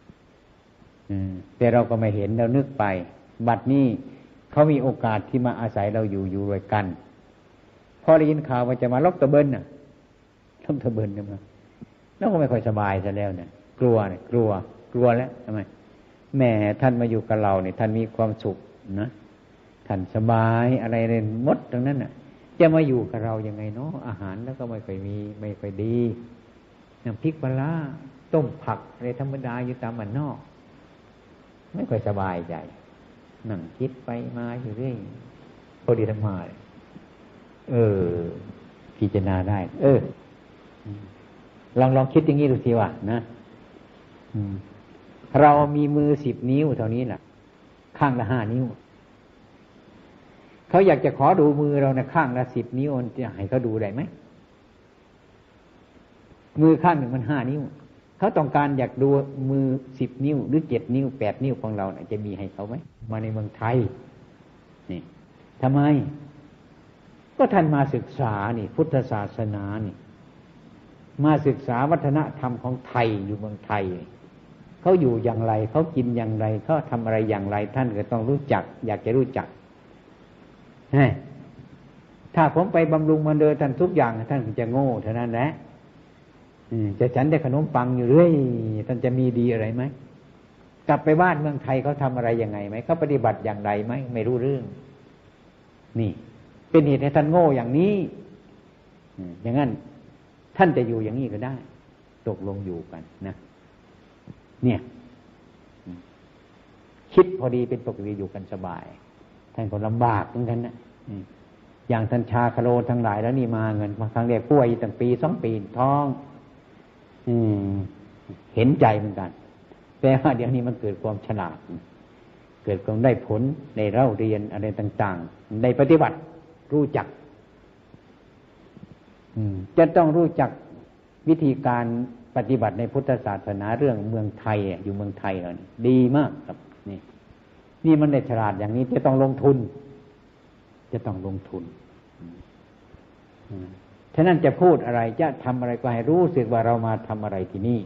แต่เราก็ไม่เห็นเรานึกไปบัดนี้เขามีโอกาสที่มาอาศัยเราอยู่อยู่ด้วยกันพอได้ยินข่าวว่าจะมาล็อกตะเบินน่ะล็อกตะเบินเนี่ยมาเราก็ไม่ค่อยสบายซะแล้วเนี่ยกลัวเนี่ยกลัวกลัวแล้วทำไมแม่ท่านมาอยู่กับเราเนี่ยท่านมีความสุขนะท่านสบายอะไรเลยหมดตรงนั้นน่ะจะมาอยู่กับเรายังไงเนาะอาหารแล้วก็ไม่ค่อยมีไม่ค่อยดีน้ำพริกปลาต้มผักอะไรธรรมดาอยู่ตามบ้านนอกไม่ค่อยสบายใจนั่งคิดไปมาอยู่เรื่อยพอดีทั้งมาเออพิจารณาได้เออลองลองคิดอย่างนี้ดูสิว่านะเรามีมือสิบนิ้วเท่านี้แหละข้างละห้านิ้วเขาอยากจะขอดูมือเรานะข้างละสิบนิ้วจะให้เขาดูได้ไหมมือข้างหนึ่งมันห้านิ้วเขาต้องการอยากดูมือสิบนิ้วหรือเจ็ดนิ้วแปดนิ้วของเรานะจะมีให้เขาไหมมาในเมืองไทยนี่ทำไมก็ท่านมาศึกษานี่พุทธศาสนานี่มาศึกษาวัฒนธรรมของไทยอยู่เมืองไทยเขาอยู่อย่างไรเขากินอย่างไรเขาทำอะไรอย่างไรท่านก็ต้องรู้จักอยากจะรู้จักถ้าผมไปบำรุงมันเดินท่านทุกอย่างท่านจะโง่เท่านั้นแหละจะฉันได้ขนมปังอยู่เรื่อยท่านจะมีดีอะไรไหมกลับไปบ้านเมืองไทยเขาทำอะไรยังไงไหมเขาปฏิบัติอย่างไรไหมไม่รู้เรื่องนี่เป็นเหตุให้ท่านโง่อย่างนี้อย่างนั้นท่านจะอยู่อย่างนี้ก็ได้ตกลงอยู่กันนะเนี่ยคิดพอดีเป็นปกติอยู่กันสบายท่านก็ลำบากเหมือนกันนะอย่างท่านชาคโลทั้งหลายแล้วนี่มาเงินมาครั้งแรกป่วยตั้งปีสองปีท้องอืมเห็นใจเหมือนกันแต่ว่าเดี๋ยวนี้มันเกิดความฉลาดเกิดความได้ผลในเล่าเรียนอะไรต่างๆในปฏิบัติรู้จักจะต้องรู้จักวิธีการปฏิบัติในพุทธศาสนาเรื่องเมืองไทยอยู่เมืองไทยเรานี่ดีมากครับนี่นี่มันได้ฉลาดอย่างนี้จะต้องลงทุนจะต้องลงทุนฉะนั้นจะพูดอะไรจะทำอะไรก็ให้รู้สึกว่าเรามาทำอะไรที่นี่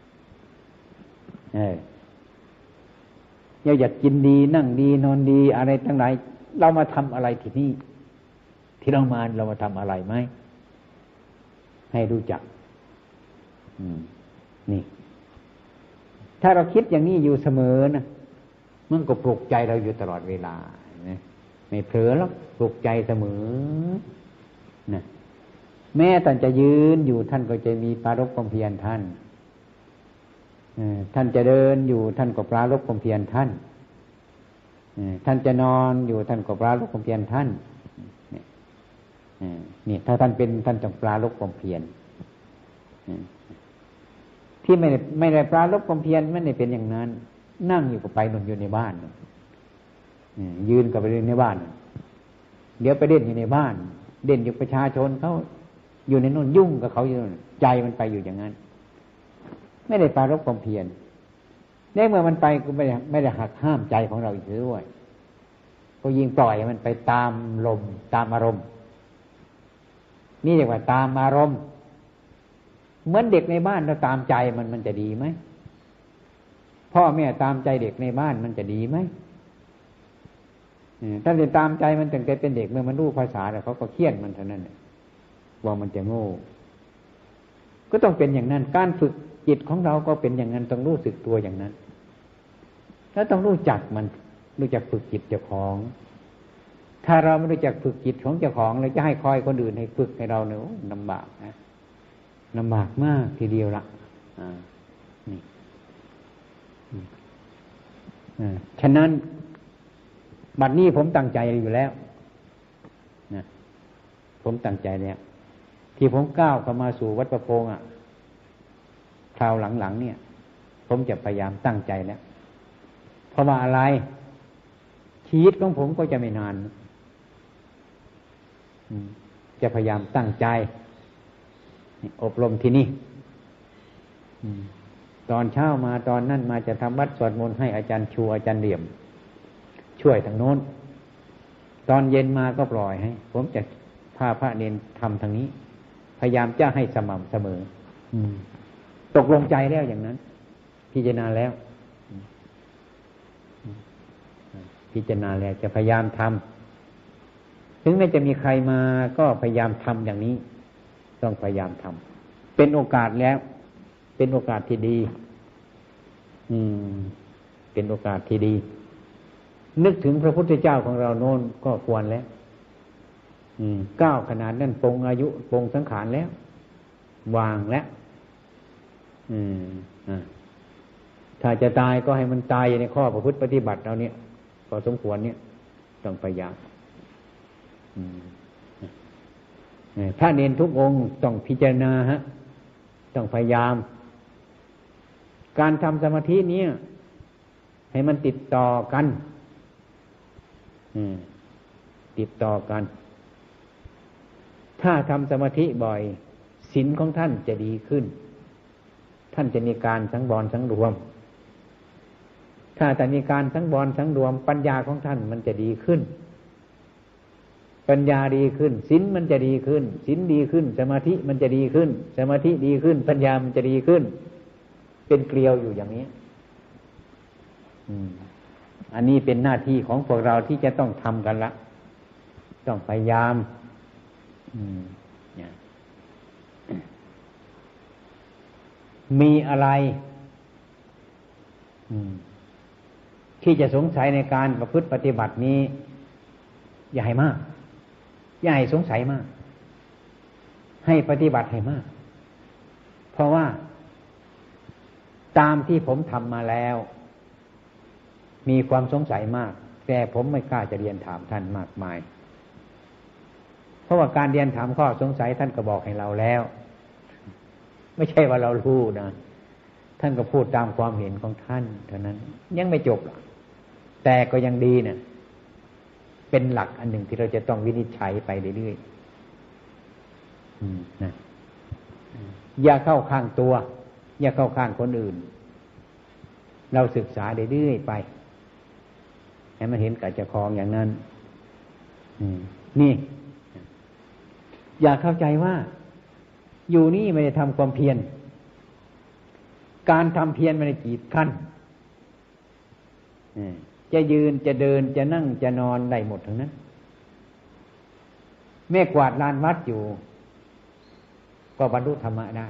เออเราอยากกินดีนั่งดีนอนดีอะไรทั้งหลายเรามาทำอะไรที่นี่ที่เรามาเรามาทำอะไรไหมให้รู้จักนี่ถ้าเราคิดอย่างนี้อยู่เสมอนะมันก็ปลุกใจเราอยู่ตลอดเวลานะไม่เผลอหรอกปลุกใจเสมอนะแม้ท่านจะยืนอยู่ท่านก็จะมีปรารภความเพียรท่านท่านจะเดินอยู่ท่านก็ปรารภความเพียรท่านท่านจะนอนอยู่ท่านก็ปรารภความเพียรท่านนี่ถ้าท่านเป็นท่านต้องปรารภความเพียรที่ไม่ได้ไม่ได้ปรารภความเพียรไม่ได้เป็นอย่างนั้นนั่งอยู่ก็ไปนอนอยู่ในบ้านยืนก็ไปเล่นในบ้านเดี๋ยวไปเล่นอยู่ในบ้านเด่นอยู่ประชาชนเขาอยู่ในนู่นยุ่งกับเขาอยู่ใจมันไปอยู่อย่างนั้นไม่ได้ปรารภความเพียรในเมื่อมันไปก็ไม่ได้ไม่ได้หักห้ามใจของเราอีกด้วยก็ยิงปล่อยมันไปตามลมตามอารมณ์นี่เรียกว่าตามอารมณ์เหมือนเด็กในบ้านเราตามใจมันมันจะดีไหมพ่อแม่ตามใจเด็กในบ้านมันจะดีไหมถ้าจะตามใจมันตั้งแต่เป็นเด็กเมื่อมันรู้ภาษาแล้วเขาก็เคี่ยนมันเท่านั้นว่ามันจะโง่ก็ต้องเป็นอย่างนั้นการฝึกจิตของเราก็เป็นอย่างนั้นต้องรู้สึกตัวอย่างนั้นแล้วต้องรู้จักมันรู้จักฝึกจิตเจ้าของถ้าเราไม่รู้จักฝึกจิตของเจ้าของเราจะให้คอยคนอื่นให้ฝึกให้เราเนี่ยลำบากนะลำบากมากทีเดียวละอ่านี่อ่าฉะนั้นบัดนี้ผมตั้งใจอยู่แล้วนะผมตั้งใจแล้วที่ผมก้าวเข้ามาสู่วัดประโพงอ่ะคราวหลังๆเนี่ยผมจะพยายามตั้งใจแล้วเพราะว่าอะไรชีวิตของผมก็จะไม่นานจะพยายามตั้งใจอบรมที่นี่ตอนเช้ามาตอนนั้นมาจะทำวัดสวดมนต์ให้อาจารย์ชูอาจารย์เหลี่ยมช่วยทางโน้นตอนเย็นมาก็ปล่อยให้ผมจะพาพระเนรทำทางนี้พยายามจะให้สม่ำเสมอตกลงใจแล้วอย่างนั้นพิจารณาแล้วพิจารณาแล้วจะพยายามทำถึงแม้จะมีใครมาก็พยายามทำอย่างนี้ต้องพยายามทำเป็นโอกาสแล้วเป็นโอกาสที่ดีอืมเป็นโอกาสที่ดีนึกถึงพระพุทธเจ้าของเราโน้นก็ควรแล้วอืมก้าวขนาดนั้นปรงอายุปรงสังขารแล้ววางแล้วอืมอ่าถ้าจะตายก็ให้มันตายในข้อประพฤติปฏิบัติเราเนี่ยก็สมควรเนี่ยต้องพยายามถ้าเน้นทุกองค์ต้องพิจารณาฮะต้องพยายามการทำสมาธินี้ให้มันติดต่อกันติดต่อกันถ้าทำสมาธิบ่อยศีลของท่านจะดีขึ้นท่านจะมีการสังวรสังรวมถ้าแต่มีการสังวรสังรวมปัญญาของท่านมันจะดีขึ้นปัญญาดีขึ้นศีลมันจะดีขึ้นศีลดีขึ้นสมาธิมันจะดีขึ้นสมาธิดีขึ้นปัญญามันจะดีขึ้นเป็นเกลียวอยู่อย่างนี้อันนี้เป็นหน้าที่ของพวกเราที่จะต้องทำกันละต้องพยายามมีอะไรที่จะสงสัยในการประพฤติปฏิบัตินี้อย่าให้มากอย่าให้สงสัยมากให้ปฏิบัติให้มากเพราะว่าตามที่ผมทำมาแล้วมีความสงสัยมากแต่ผมไม่กล้าจะเรียนถามท่านมากมายเพราะว่าการเรียนถามข้อสงสัยท่านก็บอกให้เราแล้วไม่ใช่ว่าเรารู้นะท่านก็พูดตามความเห็นของท่านเท่านั้นยังไม่จบแต่ก็ยังดีเนี่ยเป็นหลักอันหนึ่งที่เราจะต้องวินิจฉัยไปเรื่อยๆนะอย่าเข้าข้างตัวอย่าเข้าข้างคนอื่นเราศึกษาเรื่อยๆไปให้มันเห็นกับเจ้าของอย่างนั้นนี่อย่าเข้าใจว่าอยู่นี่ไม่ได้ทำความเพียรการทำเพียรไม่ได้กีดขั้นจะยืนจะเดินจะนั่งจะนอนได้หมดทั้งนั้นแม่กวาดลานวัดอยู่ก็บรรลุธรรมะได้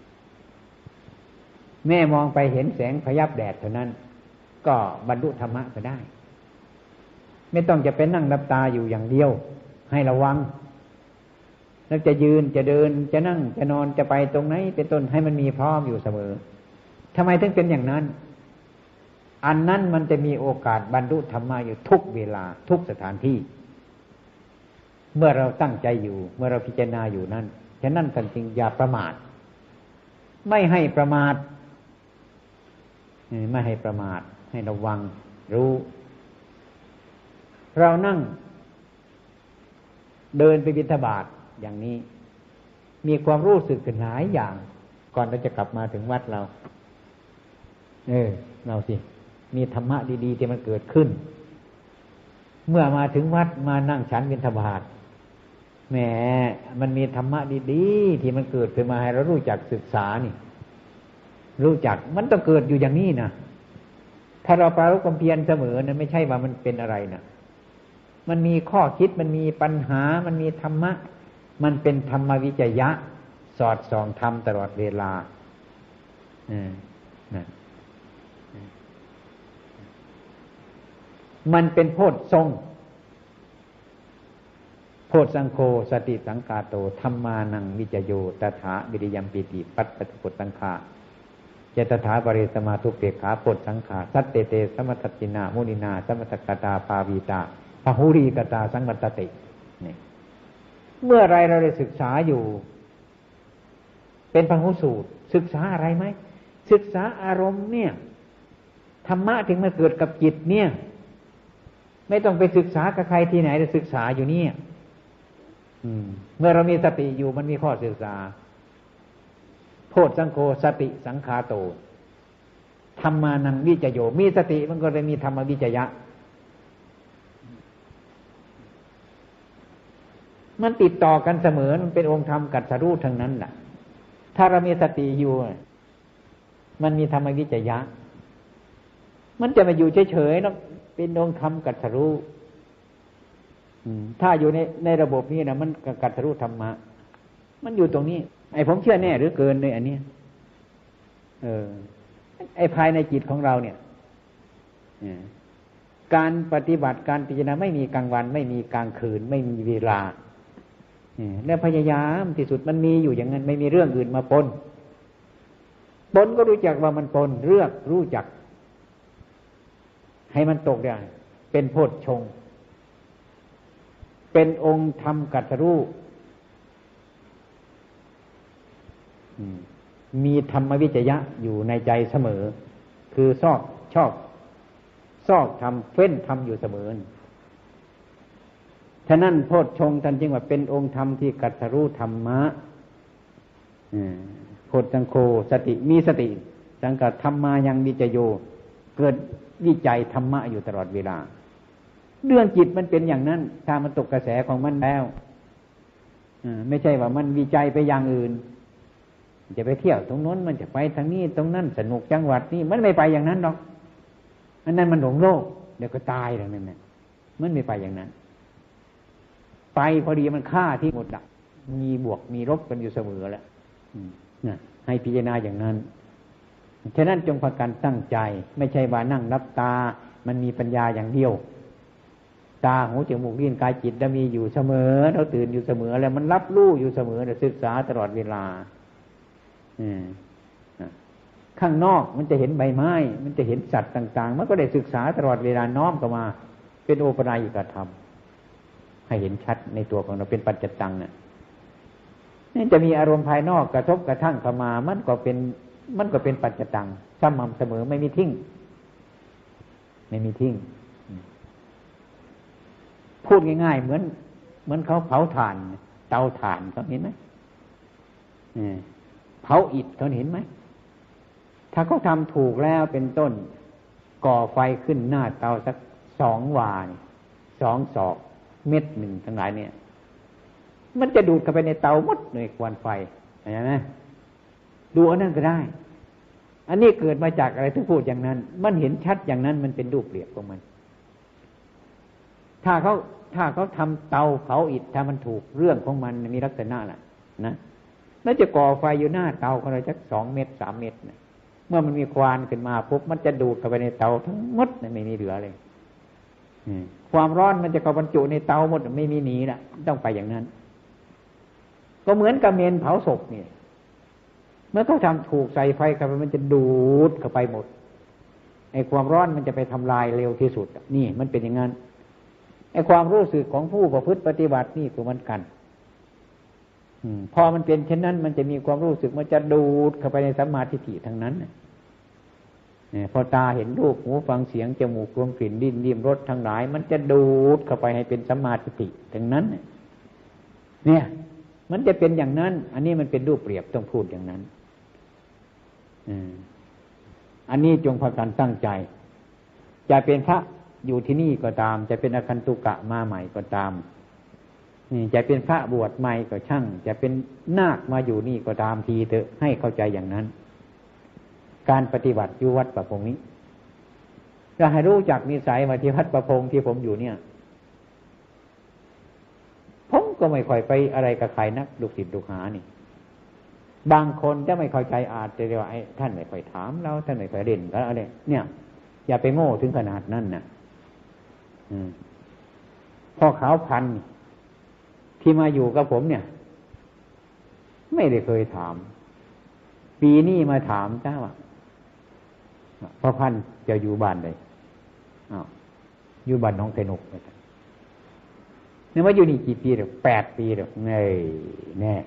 แม่มองไปเห็นแสงพยับแดดเท่านั้นก็บรรลุธรรมะก็ได้ไม่ต้องจะเป็นนั่งหลับตาอยู่อย่างเดียวให้ระวังแล้วจะยืนจะเดินจะนั่งจะนอนจะไปตรงไหนเป็นต้นให้มันมีพร้อมอยู่เสมอทำไมถึงเป็นอย่างนั้นอันนั้นมันจะมีโอกาสบรรลุธรรมะอยู่ทุกเวลาทุกสถานที่เมื่อเราตั้งใจอยู่เมื่อเราพิจารณาอยู่นั้นฉะนั้นท่านจึงอย่าประมาทไม่ให้ประมาทไม่ให้ประมาทให้ระวังรู้เรานั่งเดินไปบิณฑบาตอย่างนี้มีความรู้สึกขึ้นหลายอย่างก่อนเราจะกลับมาถึงวัดเราเออเราสิมีธรรมะดีๆที่มันเกิดขึ้นเมื่อมาถึงวัดมานั่งฉันบิณฑบาตแหมมันมีธรรมะดีๆที่มันเกิดขึ้นมาให้เรารู้จักศึกษานี่รู้จักมันต้องเกิดอยู่อย่างนี้นะถ้าเราปรารภความเพียรเสมอนะไม่ใช่ว่ามันเป็นอะไรนะมันมีข้อคิดมันมีปัญหามันมีธรรมะมันเป็นธรรมวิจยะสอดส่องธรรมตลอดเวลาอืมนะมันเป็นโพชฌงค์โพชสังโฆสติสังกาโตธัมมานังวิจโยตถาวิริยัมปิติปัสสติปุตตังคาเจตถาปริสมาทุเปขาโพชสังขาสัตเตเตสมัตตินามุนินาสมัตตกตาภาวีตาพหุรีกตาสังวัตตินี่เมื่อไรเราได้ศึกษาอยู่เป็นพหุสูตรศึกษาอะไรไหมศึกษาอารมณ์เนี่ยธรรมะถึงมาเกิดกับจิตเนี่ยไม่ต้องไปศึกษากับใครที่ไหนจะศึกษาอยู่นี่เมื่อเรามีสติอยู่มันมีข้อศึกษาโพชสังโฆสติสังขาโตธัมมานังวิจโยมีสติมันก็เลยมีธรรมวิจยะมันติดต่อกันเสมอมันเป็นองค์ธรรมกัตถรู้ทั้งนั้นแหละถ้าเรามีสติอยู่มันมีธรรมวิจยะมันจะมาอยู่เฉยๆแล้วเป็นองค์ธรรมกัตถรู้ถ้าอยู่ในในระบบนี้นะมันกัตถรู้ธรรมะมันอยู่ตรงนี้ไอ้ผมเชื่อแน่หรือเกินเลยอันนี้เออไอ้ภายในจิตของเราเนี่ยการปฏิบัติการพิจารณาไม่มีกลางวันไม่มีกลางคืนไม่มีเวลาแล้วพยายามที่สุดมันมีอยู่อย่างนั้นไม่มีเรื่องอื่นมาปนปนก็รู้จักว่ามันปนเลือกรู้จักให้มันตกได้เป็นโพชฌงค์เป็นองค์ธรรมกัตถรู้มีธรรมวิจยะอยู่ในใจเสมอคือชอบชอบซอกทำเฟ้นทำอยู่เสมอฉะนั้นโพชฌงค์ท่านจึงว่าเป็นองค์ธรรมที่กัตถรู้ธรรมะโพชฌังโฆสติมีสติสังกัดธรรมายังวิจโยเกิดวิจัยธรรมะอยู่ตลอดเวลาเรื่องจิตมันเป็นอย่างนั้นถ้ามันตกกระแสของมันแล้วไม่ใช่ว่ามันวิจัยไปอย่างอื่นจะไปเที่ยวตรงโน้นมันจะไปทางนี้ตรงนั้นสนุกจังหวัดนี้มันไม่ไปอย่างนั้นหรอกอันนั้นมันหลงโลกเดี๋ยวก็ตายแล้วนั่นแหละมันไม่ไปอย่างนั้นไฟพอดีมันฆ่าที่หมดดับมีบวกมีลบกันอยู่เสมอแหละนะให้พิจารณาอย่างนั้นฉะนั้นจงพากันตั้งใจไม่ใช่ว่านั่งรับตามันมีปัญญาอย่างเดียวตาหูจมูกลิ้นกายจิตจะมีอยู่เสมอเราตื่นอยู่เสมอแล้วมันรับรู้อยู่เสมอเราศึกษาตลอดเวลาข้างนอกมันจะเห็นใบไม้มันจะเห็นสัตว์ต่างๆมันก็ได้ศึกษาตลอดเวลาน้อมเข้ามาเป็นโอปนัยิกธรรมให้เห็นชัดในตัวของเราเป็นปัจจตังเนี่ยนี่จะมีอารมณ์ภายนอกกระทบกระทั่งเข้ามามันก็เป็นมันก็เป็นปัจจตังสม่ำเสมอไม่มีทิ้งไม่มีทิ้งพูดง่ายๆเหมือนเหมือนเขาเผาถ่านเตาถ่านเขาเห็นไหมเผาอิฐเขาเห็นไหมถ้าเขาทำถูกแล้วเป็นต้นก่อไฟขึ้นหน้าเตาสักสองวาสองศอกเม็ดหนึ่งทั้งหลายเนี่ยมันจะดูดเข้าไปในเตาหมดเลยควันไฟเห็นไหมดูอันนั้นก็ได้อันนี้เกิดมาจากอะไรถึงพูดอย่างนั้นมันเห็นชัดอย่างนั้นมันเป็นรูปเปรียบของมันถ้าเขาถ้าเขาทำเตาเผาอิฐถ้ามันถูกเรื่องของมันมีลักษณะแหละนะแล้วจะก่อไฟอยู่หน้าเตาของเราสักสองเมตรสามเมตรนะเมื่อมันมีควันขึ้นมาปุ๊บมันจะดูดเข้าไปในเตาทั้งหมดไม่มีเหลือเลยความร้อนมันจะเข้าบรรจุในเตาหมดไม่มีหนีละต้องไปอย่างนั้นก็เหมือนกับเมนเผาศพนี่เมื่อเขาทำถูกใส่ไฟเข้าไปมันจะดูดเข้าไปหมดไอ้ความร้อนมันจะไปทำลายเร็วที่สุดนี่มันเป็นอย่างนั้นไอ้ความรู้สึกของผู้ประพฤติปฏิบัตินี่คือมันกันอพอมันเป็นเช่นนั้นมันจะมีความรู้สึกมันจะดูดเข้าไปในสัมมาทิฏฐิทั้งนั้นเนี่ยพอตาเห็นรูปหูฟังเสียงจมูกรวมกลิ่นลิ้นลิ้มรสทั้งหลายมันจะดูดเข้าไปให้เป็นสัมมาทิฏฐิทั้งนั้นเนี่ยมันจะเป็นอย่างนั้นอันนี้มันเป็นรูปเปรียบต้องพูดอย่างนั้นอันนี้จงพากันตั้งใจจะเป็นพระอยู่ที่นี่ก็ตามจะเป็นอคันตุกะมาใหม่ก็ตามนี่จะเป็นพระบวชใหม่ก็ช่างจะเป็นนาคมาอยู่นี่ก็ตามทีเถอะให้เข้าใจอย่างนั้นการปฏิบัติอยู่วัดประพงนี้จะให้รู้จักนิสัยมาที่วัดประพงที่ผมอยู่เนี่ยผมก็ไม่ค่อยไปอะไรกับใครนักลูกศิษย์ลูกหานี่บางคนจะไม่เข้าใจอาจจะเรียกว่าไอ้ท่านไม่ค่อยถามเราท่านไม่ค่อยเด่นแล้วอะไรเนี่ยอย่าไปโง่ถึงขนาดนั้นนะพ่อขาวพันที่มาอยู่กับผมเนี่ยไม่ได้เคยถามปีนี้มาถามเจ้าว่าพ่อพันจะอยู่บ้านใดอ้าวอยู่บ้านน้องไทนกเนี่ยว่าอยู่นี่กี่ปีแล้วแปดปีแล้วไงแน่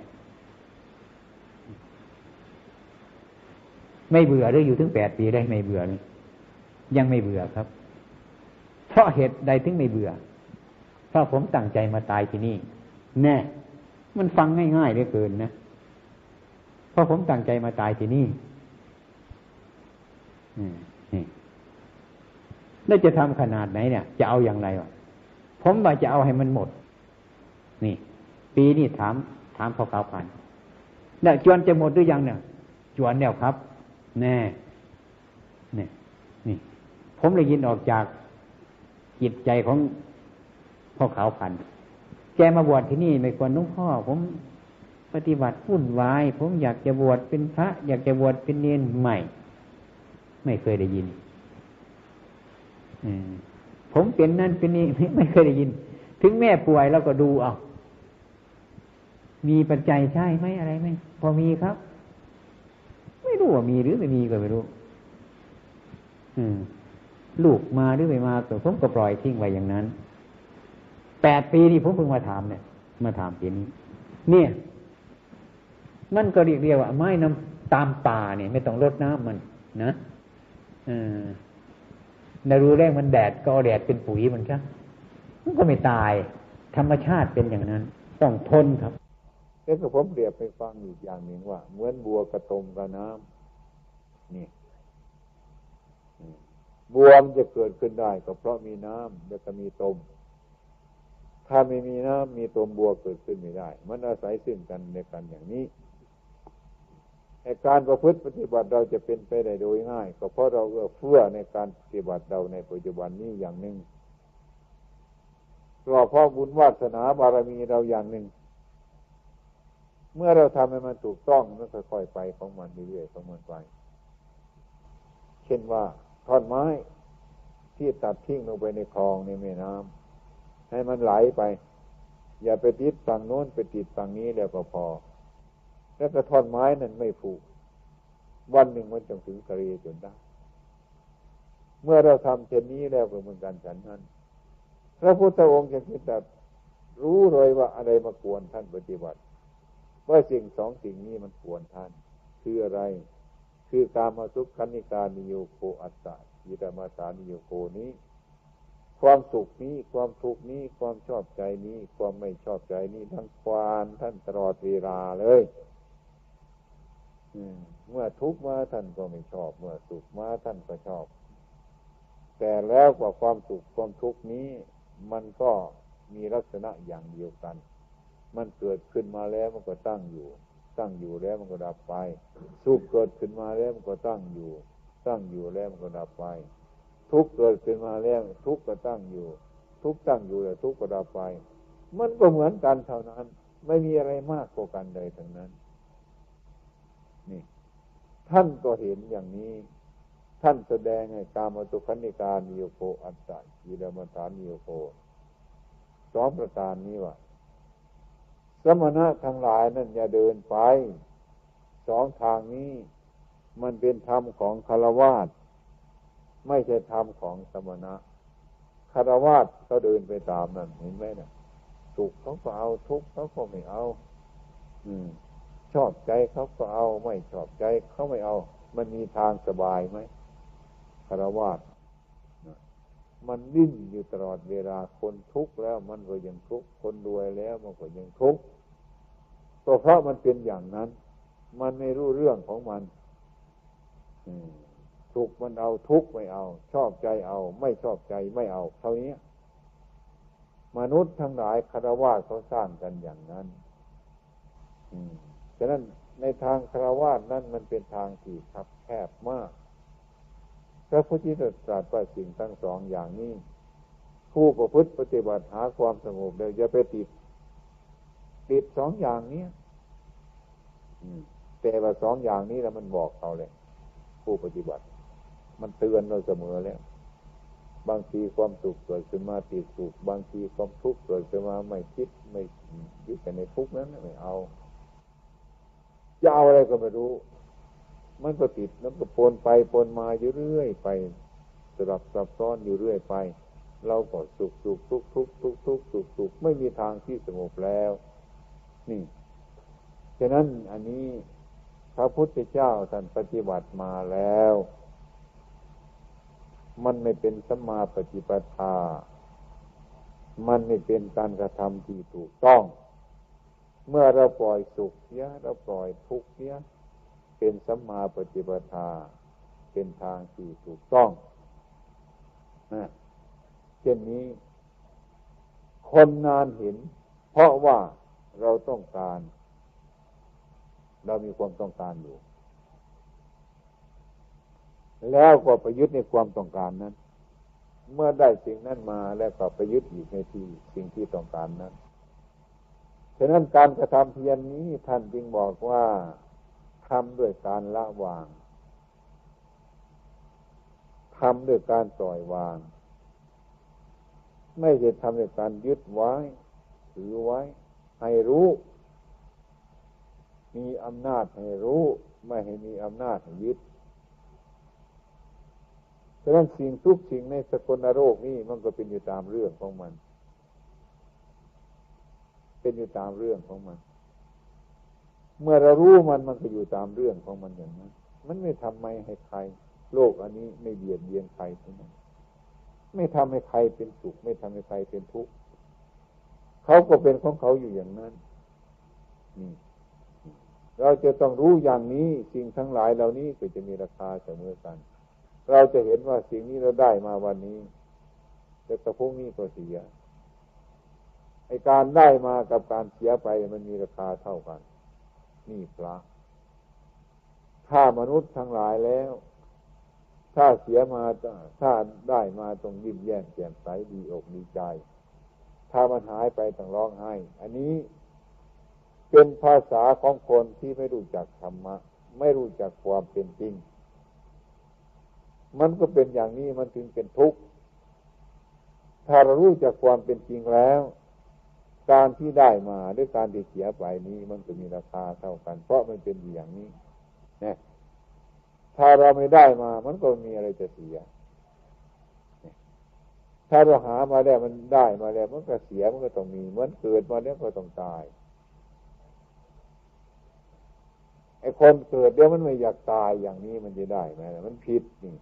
ไม่เบื่อหรืออยู่ถึงแปดปีได้ไม่เบื่อเลยยังไม่เบื่อครับเพราะเหตุใดถึงไม่เบื่อเพราะผมตั้งใจมาตายที่นี่แน่มันฟังง่ายๆเหลือเกินนะเพราะผมตั้งใจมาตายที่นี่นี่แล้วจะทำขนาดไหนเนี่ยจะเอาอย่างไรวะผมว่าจะเอาให้มันหมดนี่ปีนี้ถามถามพ่อขาวพันเนี่ยจวนจะหมดหรือยังเนี่ยจวนแล้วครับแน่เนี่ยนี่ผมได้ยินออกจากจิตใจของพ่อขาวพันแกมาบวชที่นี่ไม่ควรนุ่งพ่อผมปฏิบัติวุ่นวายผมอยากจะบวชเป็นพระอยากจะบวชเป็นเนรใหม่ไม่เคยได้ยินผมเป็นนั่นเป็นนี่ไม่เคยได้ยินถึงแม่ป่วยแล้วก็ดูเอามีปัจจัยใช่ไหมอะไรไหมพอมีครับไม่รู้ว่ามีหรือไม่มีก็ไม่รู้ลูกมาหรือไม่มาก็ผมก็ปล่อยทิ้งไว้อย่างนั้นแปดปีนี่ผมเพิ่งมาถามเนี่ยมาถามปีนี้เนี่ยมันก็เรียกเรียกว่าไม้น้ำตามป่าเนี่ยไม่ต้องรดน้ำมันนะในรู้แรกมันแดดก็เอาแดดเป็นปุ๋ยมันใช่มันก็ไม่ตายธรรมชาติเป็นอย่างนั้นต้องทนครับแล้วก็ผมเปรียบไปฟังอีกอย่างหนึ่งว่าเหมือนบัวกระตมกับน้ำนี่บัวมันจะเกิดขึ้นได้ก็เพราะมีน้ำแล้วก็มีตมถ้าไม่มีน้ำมีตมบัวเกิดขึ้นไม่ได้มันอาศัยซึ่งกันในกันอย่างนี้ในการประพฤติปฏิบัติเราจะเป็นไปได้โดยง่ายก็เพราะเราเอื้อเฟื้อในการปฏิบัติเราในปัจจุบันนี้อย่างหนึ่งก็เพราะบุญวาสนาบารมีเราอย่างหนึ่งเมื่อเราทำให้มันถูกต้องมันค่อยๆไปของมันเรื่อยๆของมันไปเช่นว่าท่อนไม้ที่ตัดทิ้งลงไปในคลองในแม่น้ำให้มันไหลไปอย่าไปติดฝั่งโน้นไปติดฝั่งนี้แล้วก็พอแล้วก็ท่อนไม้นั้นไม่ผูกวันหนึ่งมันจะถึงทะเลจนได้เมื่อเราทำเช่นนี้แล้วก็เหมือนกันฉันนั้นพระพุทธองค์จะคิดแบบรู้เลยว่าอะไรมากวนท่านปฏิบัติว่าสิ่งสองสิ่งนี้มันกวนท่านคืออะไรคือกามสุขขันธิกานิโยโคอัตตาจิตมาตานิโยโคนี้ความสุขนี้ความทุกข์นี้ความชอบใจนี้ความไม่ชอบใจนี้ทั้งควานท่านตลอดเวลาเลยเมื่อทุกข์มาท่านก็ไม่ชอบเมื่อสุขมาท่านก็ชอบแต่แล้วกว่าความสุขความทุกข์นี้มันก็มีลักษณะอย่างเดียวกันมันเกิดขึ้นมาแล้วมันก็ตั้งอยู่ตั้งอยู่แล้วมันก็ดับไปสุขเกิดขึ้นมาแล้วมันก็ตั้งอยู่ตั้งอยู่แล้วมันก็ดับไปทุกข์เกิดขึ้นมาแล้วทุกข์ก็ตั้งอยู่ทุกข์ตั้งอยู่แล้วทุกข์ก็ดับไปมันก็เหมือนกันเท่านั้นไม่มีอะไรมากกว่ากันเลยทั้งนั้นนี่ท่านก็เห็นอย่างนี้ท่านแสดงให้กามสุขันธิกานิโยโคอัตตาจิตมาตานิโยโคสองประการนี้ว่าสมณะทั้งหลายนั่นอย่าเดินไปสองทางนี้มันเป็นธรรมของฆราวาสไม่ใช่ธรรมของสมณะฆราวาสเขาเดินไปตามนั่นเห็นไหมนะสุขเขาก็เอาทุกข์เขาก็ไม่เอาอืมชอบใจเขาก็เอาไม่ชอบใจเขาไม่เอามันมีทางสบายไหมฆราวาสมันดิ้นอยู่ตลอดเวลาคนทุกข์แล้วมันก็ยังทุกข์คนรวยแล้วมันก็ยังทุกข์ก็เพราะมันเป็นอย่างนั้นมันไม่รู้เรื่องของมันทุกข์มันเอาทุกข์ไม่เอาชอบใจเอาไม่ชอบใจไม่เอาเท่านี้มนุษย์ทั้งหลายฆราวาสเขาสร้างกันอย่างนั้นฉะนั้นในทางฆราวาสนั้นมันเป็นทางที่คับแคบมากพระพุทธเจ้าตรัสว่าสิ่งทั้งสองอย่างนี้ผู้ประพฤติปฏิบัติหาความสงบแล้วอย่าไปติดติดสองอย่างนี้แต่ว่าสองอย่างนี้แล้วมันบอกเขาเลยผู้ปฏิบัติมันเตือนเราเสมอแล้วบางทีความสุขเกิดขึ้นมาติดสุขบางทีความทุกข์เกิดขึ้นมาไม่คิดไม่ยึดแต่ในทุกข์นั้นไม่เอาจะเอาอะไรก็ไม่รู้มันก็ติดแล้วก็ปนไปปนมาอยู่เรื่อยไปสลับซับซ้อนอยู่เรื่อยไปเราก็สุขสุขทุกข์ทุกข์ทุกข์ทุกข์สุขสุขไม่มีทางที่สงบแล้วนี่ฉะนั้นอันนี้พระพุทธเจ้าท่านปฏิบัติมาแล้วมันไม่เป็นสัมมาปฏิปทามันไม่เป็นการกระทำที่ถูกต้องเมื่อเราปล่อยสุขเสียเราปล่อยทุกข์เสียเป็นสัมมาปฏิปทาเป็นทางที่ถูกต้องนะเช่นนี้คนนานเห็นเพราะว่าเราต้องการเรามีความต้องการอยู่แล้วก็ประยุทธ์ในความต้องการนั้นเมื่อได้สิ่งนั้นมาแล้วก็ประยุทธ์อีกในที่สิ่งที่ต้องการนั้นฉะนั้นการกระทำเพียรนี้ท่านจึงบอกว่าทำด้วยการละวางทำด้วยการปล่อยวางไม่ใช่ทำด้วยการยึดไว้ถือไว้ให้รู้มีอำนาจให้รู้ไม่ให้มีอำนาจให้ยึดฉะนั้นสิ่งทุกสิ่งในสกลโลกนี้มันก็เป็นอยู่ตามเรื่องของมันเป็นอยู่ตามเรื่องของมันเมื่อเรารู้มันมันก็อยู่ตามเรื่องของมันอย่างนั้นมันไม่ทำไม่ให้ใครโลกอันนี้ไม่เบียดเบียนใครทั้งนั้นไม่ทำให้ใครเป็นสุขไม่ทำให้ใครเป็นทุกข์เขาก็เป็นของเขาอยู่อย่างนั้นนี่เราจะต้องรู้อย่างนี้สิ่งทั้งหลายเหล่านี้ก็จะมีราคาเสมอกันเราจะเห็นว่าสิ่งนี้เราได้มาวันนี้แต่กระพรุ่งนี้ก็เสียไอ้การได้มากับการเสียไปมันมีราคาเท่ากันนี่พระถ้ามนุษย์ทั้งหลายแล้วถ้าเสียมาถ้าได้มาต้องยิ้มแย้มแจ่มใสดีอกดีใจทถ้ามันหายไปต้องร้องไห้อันนี้เป็นภาษาของคนที่ไม่รู้จักธรรมะไม่รู้จักความเป็นจริงมันก็เป็นอย่างนี้มันถึงเป็นทุกข์ถ้าเรารู้จักความเป็นจริงแล้วการที่ได้มาด้วยการที่เสียไปนี้มันจะมีราคาเท่ากันเพราะมันเป็นอย่างนี้นะถ้าเราไม่ได้มามันก็มีอะไรจะเสียถ้าเราหามาแล้วมันได้มาแล้วมันก็เสียมันก็ต้องมีเหมือนเกิดมาแล้วก็ต้องตายไอ้คนเกิดเดี๋ยวมันไม่อยากตายอย่างนี้มันจะได้ไหมมันผิดนี่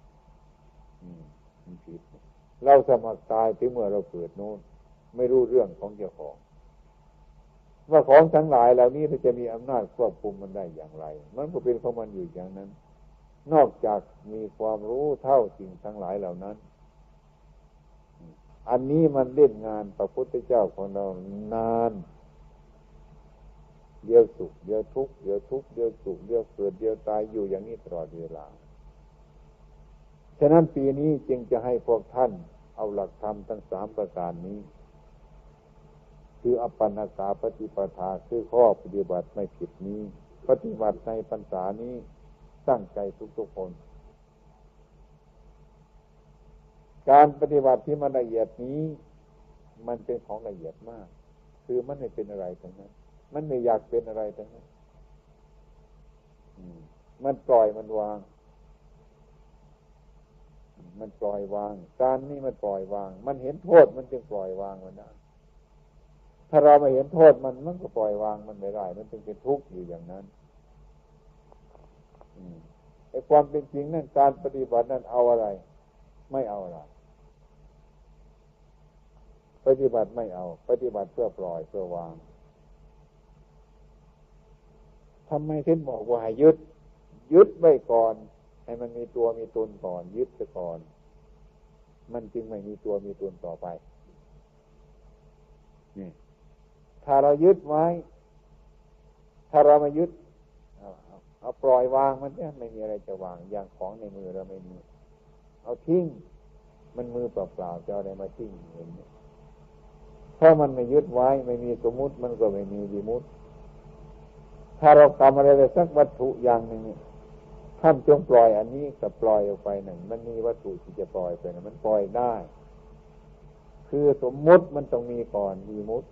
มันผิดเราสมัครตายถึงเมื่อเราเกิดโน้นไม่รู้เรื่องของเจ้าของว่าของทั้งหลายเหล่านี้มันจะมีอำนาจควบคุมมันได้อย่างไรมันก็เป็นของมันอยู่อย่างนั้นนอกจากมีความรู้เท่าสิ่งทั้งหลายเหล่านั้นอันนี้มันเล่นงานพระพุทธเจ้าของเรานานเดี๋ยวสุขเดี๋ยวทุกข์เดี๋ยวทุกข์เดี๋ยวสุขเดี๋ยวเกิดเดี๋ยวตายอยู่อย่างนี้ตลอดเวลาฉะนั้นปีนี้จึงจะให้พวกท่านเอาหลักธรรมทั้งสามประการนี้คืออัปปนากาปฏิปทาคือข้อปฏิบัติไม่ผิดนี้ปฏิบัติในพรรษานี้ตั้งใจทุกๆคนการปฏิบัติที่มันละเอียดนี้มันเป็นของละเอียดมากคือมันไม่เป็นอะไรทั้งนั้นมันไม่อยากเป็นอะไรทั้งนั้นมันปล่อยมันวางมันปล่อยวางการนี้มันปล่อยวางมันเห็นโทษมันจึงปล่อยวางมันได้ถ้าเราไม่เห็นโทษมันมันก็ปล่อยวางมันไม่ได้มันจึงเป็นทุกข์อยู่อย่างนั้นไอ้ความเป็นจริงนั่นการปฏิบัตินั้นเอาอะไรไม่เอาอะไรปฏิบัติไม่เอาปฏิบัติเพื่อปล่อยเพื่อวางทำไมถึงบอกว่าให้ยึดยึดไว้ก่อนให้มันมีตัวมีตนก่อนยึดไปก่อนมันจึงไม่มีตัวมีตนต่อไปนี่ถ้าเรายึดไว้ถ้าเราไม่ยึดเอาเอาเอาปล่อยวางมันเนี่ยไม่มีอะไรจะวางอย่างของในมือเราไม่มีเอาทิ้งมันมือเปล่าๆจะเอาอะไรมาทิ้งเห็นไหมถ้ามันไม่ยึดไว้ไม่มีสมมุติมันก็ไม่มีวิมุตติถ้าเราทำอะไรไปสักวัตถุอย่างหนึ่งท่านจงปล่อยอันนี้กับปล่อยออกไปหนึ่งมันมีวัตถุที่จะปล่อยไปนะมันปล่อยได้คือสมมุติมันต้องมีก่อนวิมุตติ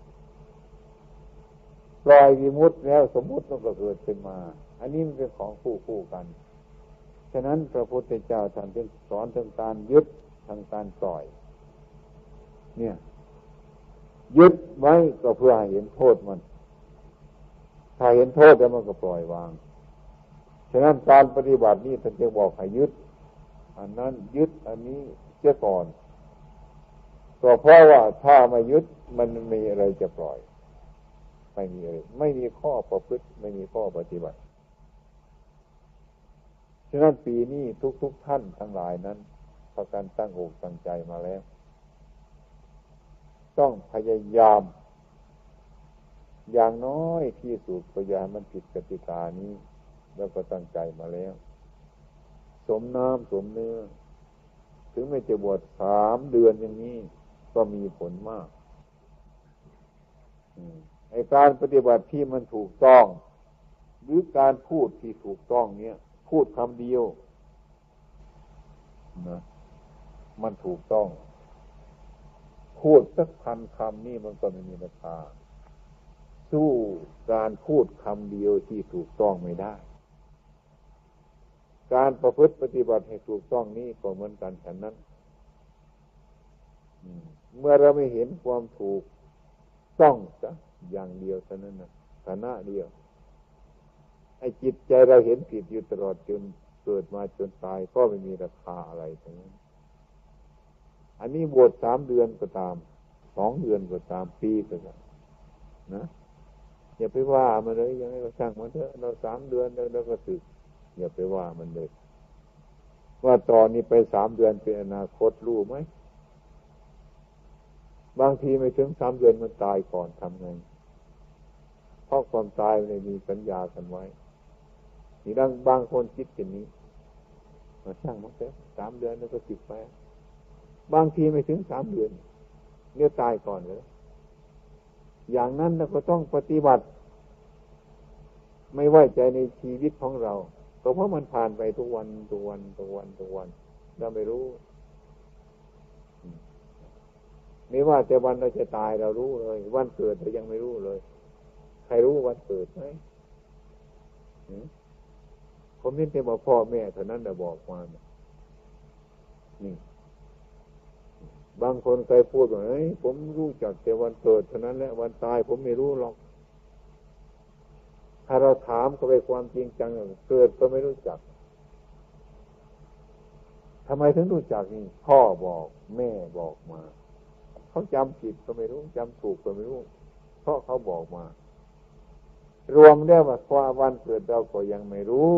ปล่อยวิมุตติแล้วสมมุติมันก็เกิดขึ้นมาอันนี้มันเป็นของคู่คู่กันฉะนั้นพระพุทธเจ้าท่านจึงสอนถึงการยึดทางการปล่อยเนี่ยยึดไว้ก็เพื่อให้เห็นโทษมันถ้าเห็นโทษแล้วมันก็ปล่อยวางฉะนั้นการปฏิบัตินี้ท่านจึงบอกให้ยึดอันนั้นยึดอันนี้เสียก่อนก็เพราะว่าถ้าไม่ยึดมันมีอะไรจะปล่อยไม่มีอะไรไม่มีข้อประพฤติไม่มีข้อปฏิบัติฉะนั้นปีนี้ทุกๆท่านทั้งหลายนั้นพากันตั้งอกตั้งใจมาแล้วต้องพยายามอย่างน้อยที่สุดพยายามมันผิดกติกานี้แล้วก็ตั้งใจมาแล้วสมน้ำสมเนื้อถึงไม่จะบวชสามเดือนอย่างนี้ก็มีผลมากไอ้การปฏิบัติที่มันถูกต้องหรือการพูดที่ถูกต้องเนี้ยพูดคำเดียวนะมันถูกต้องพูดสักพันคำนี่มันก็ไม่มีราคาสู้การพูดคำเดียวที่ถูกต้องไม่ได้การประพฤติปฏิบัติให้ถูกต้องนี่ก็เหมือนกันฉะนั้นเมื่อเราไม่เห็นความถูกต้องสักอย่างเดียวเท่านั้นนะฐานะเดียวไอ้จิตใจเราเห็นผิดอยู่ตลอดจนเกิดมาจนตายก็ไม่มีราคาอะไรทั้งนั้นอันนี้บวชสามเดือนก็ตามสองเดือนก็ตามปีก็ตามนะอย่าไปว่ามันเลยยังไงก็ช่างมันเถอะเราสามเดือนแล้วเราก็สึกอย่าไปว่ามันเลยว่าตอนนี้ไปสามเดือนเป็นอนาคตรู้ไหมบางทีไม่ถึงสามเดือนมันตายก่อนทำไงเพราะความตายมันมีสัญญากันไว้นี่ดังบางคนคิดอย่างนี้มาช่างมันเถอะสามเดือนแล้วก็สึกไปบางทีไม่ถึงสามเดือนเดี๋ยวตายก่อนเลยอย่างนั้นเราก็ต้องปฏิบัติไม่ไว้ใจในชีวิตของเราก็เพราะมันผ่านไปทุกวันทุกวันทุกวันทุกวันเราไม่รู้ไม่ว่าแต่วันเราจะตายเรารู้เลยวันเกิดเรายังไม่รู้เลยใครรู้วันเกิดไหมผมเห็นแต่ว่าพ่อแม่เท่านั้นเราบอกมานี่บางคนเคยพูดว่าเฮ้ยผมรู้จักแต่วันเกิดเท่านั้นแหละวันตายผมไม่รู้หรอกถ้าเราถามก็ไปความจริงจังเกิดก็ไม่รู้จักทำไมถึงรู้จักนี่พ่อบอกแม่บอกมาเขาจำผิดก็ไม่รู้จำถูกก็ไม่รู้เพราะเขาบอกมารวมได้ว่าความวันเกิดเราก็ยังไม่รู้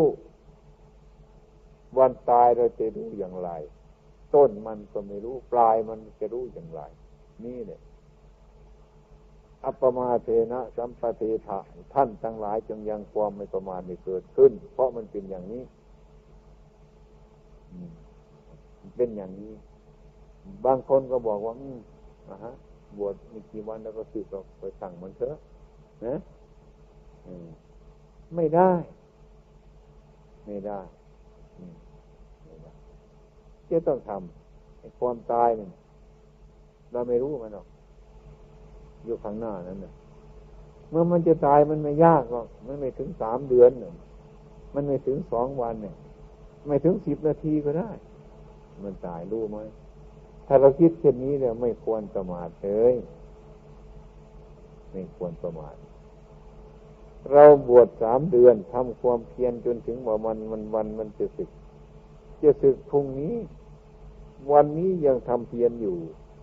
วันตายเราจะรู้อย่างไรต้นมันก็ไม่รู้ปลายมันจะรู้อย่างไรนี่แหละอัปปมาเทนะสัมปเทถะท่านทั้งหลายจงยังความไม่ประมาทไม่เกิดขึ้นเพราะมันเป็นอย่างนี้เป็นอย่างนี้บางคนก็บอกว่าอ่าฮะบวชมีกี่วันแล้วก็สึกเราไปสั่งมันเถอะนะไม่ได้ไม่ได้ไม่ได้จะต้องทำไอ้ความตายเนี่ยเราไม่รู้มันหรอกอยู่ข้างหน้านั้นน่ะเมื่อมันจะตายมันไม่ยากหรอกมันไม่ถึงสามเดือนเนี่ยมันไม่ถึงสองวันเนี่ยไม่ถึงสิบนาทีก็ได้มันตายรู้ไหมถ้าเราคิดเช่นนี้เนี่ยไม่ควรประมาทเลยไม่ควรประมาทเราบวชสามเดือนทำความเพียรจนถึงว่ามันมันวันมันจะสึกจะสึกพรุ่งนี้วันนี้ยังทำเพียรอยู่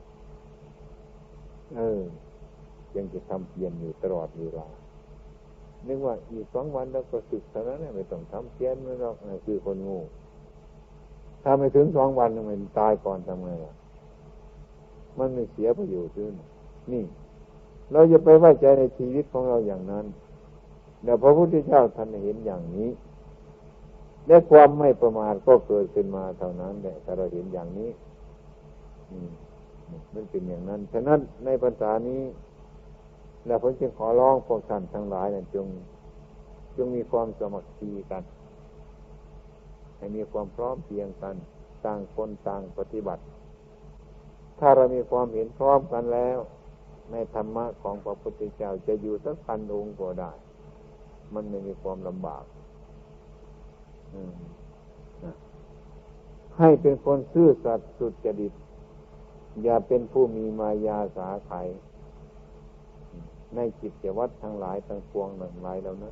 เออยังจะทำเพียรอยู่ตลอดเวลานึกว่าอีกสองวันแล้วก็สึกเท่านั้นไม่ต้องทำเพียรไม่หรอกคือคนโง่ถ้าไม่ถึงสองวันมันตายก่อนทำไงล่ะมันไม่เสียประโยชน์ด้วยนี่เราจะไปไว้ใจในชีวิตของเราอย่างนั้นแต่พระพุทธเจ้าท่านเห็นอย่างนี้และความไม่ประมาทก็เกิดขึ้นมาเท่านั้นแหละถ้าเราเห็นอย่างนี้มันเป็นอย่างนั้นฉะนั้นในพรรษานี้แล้วผมจึงขอร้องพวกท่านทั้งหลายเนี่ยจงจงมีความสมัครใจกันให้มีความพร้อมเพรียงกันต่างคนต่างปฏิบัติถ้าเรามีความเห็นพร้อมกันแล้วในธรรมะของพระพุทธเจ้าจะอยู่สักพันองค์ก็ได้มันไม่มีความลำบากให้เป็นคนซื่อสัตย์สุจริตอย่าเป็นผู้มีมายาสาไถในกิจวัตรทั้งหลายทั้งปวงทั้งหลายเหล่านั้น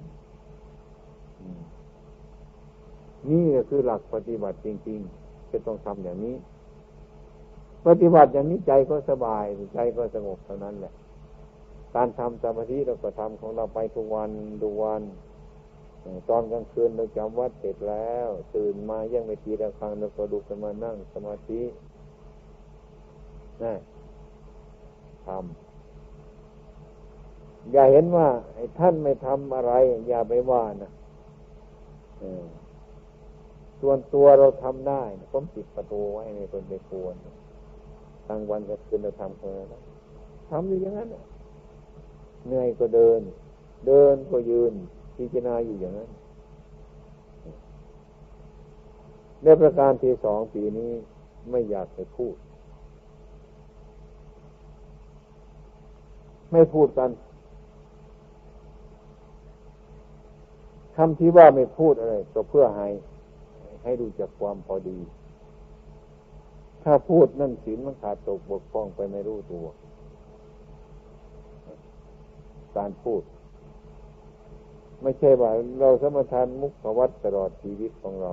นี่ก็คือหลักปฏิบัติจริงๆจะต้องทำอย่างนี้ปฏิบัติอย่างนี้ใจก็สบายใจก็สงบเท่านั้นแหละการทำสมาธิเราก็ทำของเราไปทุกวันทุกวันตอนกลางคืนเราจำวัดเสร็จแล้วตื่นมายังไม่ตีระฆังเราก็ลุกขึ้นมานั่งสมาธินะทำอย่าเห็นว่าไอ้ท่านไม่ทำอะไรอย่าไปว่านะส่วนตัวเราทำได้ผมปิดประตูไว้ในคนไปควรกลางวันกลางคืนเราทำคนนั้นทำอยู่อย่างนั้นเหนื่อยก็เดินเดินก็ยืนพิจารณาอยู่อย่างนั้นในประการที่สองปีนี้ไม่อยากไปพูดไม่พูดกันคำที่ว่าไม่พูดอะไรก็เพื่อให้ให้รู้จักความพอดีถ้าพูดนั่นศีลมันขาดตกบกพร่องไปไม่รู้ตัวการพูดไม่ใช่ว่าเราสมทานมุขวัตตลอดชีวิตของเรา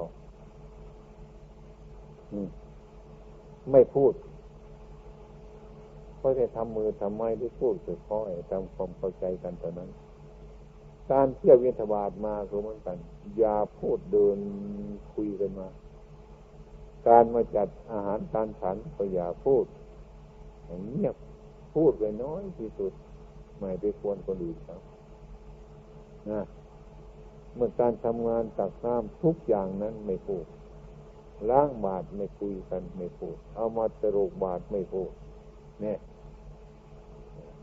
ไม่พูดก็จะทำมือทำไม้ที่พูดคือข้อให้ทำความเข้าใจกันตอนนั้นการเที่ยววินทบาทมาก็เหมือนกันอย่าพูดเดินคุยกันมาการมาจัดอาหารการฉันก็อย่าพูดเงียบพูดไปน้อยที่สุดไม่ไปควรคนอื่นเขานะเมื่อการทำงานตักน้ำทุกอย่างนั้นไม่พูดล้างบาตรไม่คุยกันไม่พูดเอามาตรกบาตรไม่พูดเนี่ย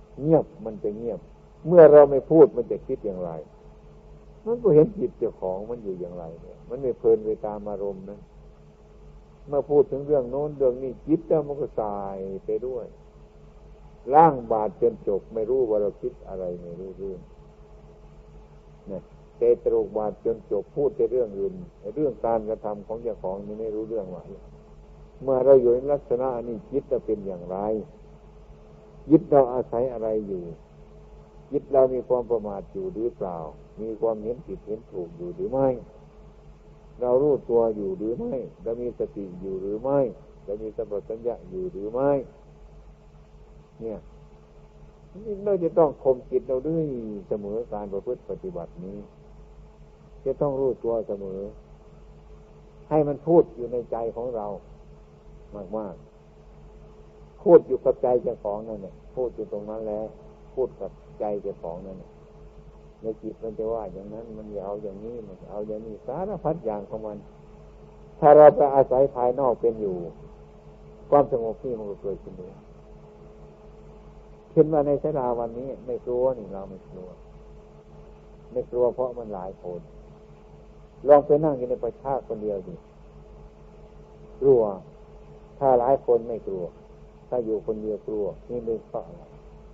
เงียบมันจะเงียบเมื่อเราไม่พูดมันจะคิดอย่างไรมันก็เห็นจิตเจ้าของมันอยู่อย่างไรเนี่ยมันไม่เพลินไปตามอารมณ์นั้นเมื่อพูดถึงเรื่องโน้นเรื่องนี้จิตแล้วมันก็สายไปด้วยล้างบาปจนจบไม่รู้ว่าเราคิดอะไรไม่รู้เรื่องเนี่ยเตะตรกบาปจนจบพูดแต่เรื่องอื่นเรื่องการกระทำของเจ้าของนี่ไม่รู้เรื่องว่าเมื่อเราอยู่ในลักษณะนี้จิตจะเป็นอย่างไรจิตเราอาศัยอะไรอยู่จิตเรามีความประมาทอยู่หรือเปล่ามีความเห็นผิดเห็นถูกอยู่หรือไม่เรารู้ตัวอยู่หรือไม่เรามีสติอยู่หรือไม่เรามีสัมปชัญญะอยู่หรือไม่เนี่ยเราจะต้องข่มจิตเราด้วยเสมอการประพฤติปฏิบัตินี้จะต้องรู้ตัวเสมอให้มันพูดอยู่ในใจของเรามากๆพูดอยู่กับใจเจ้าของนั่นแหละพูดอยู่ตรงนั้นแล้วพูดกับใจเจ้าของนั่นแหละในจิตมันจะว่าอย่างนั้นมันจะเอาอย่างนี้มันเอาอย่างนี้สารพัดอย่างของมันถ้าเราไปอาศัยภายนอกเป็นอยู่ความสงบนี่มันก็เกิดขึ้นเองเช่นว่าในศาลาวันนี้ไม่กลัวนี่เราไม่กลัวไม่กลัวเพราะมันหลายคนลองไปนั่งอยู่ในประชาคนเดียวดิกลัวถ้าหลายคนไม่กลัวถ้าอยู่คนเดียวกลัวนี่เป็นเพราะอะไร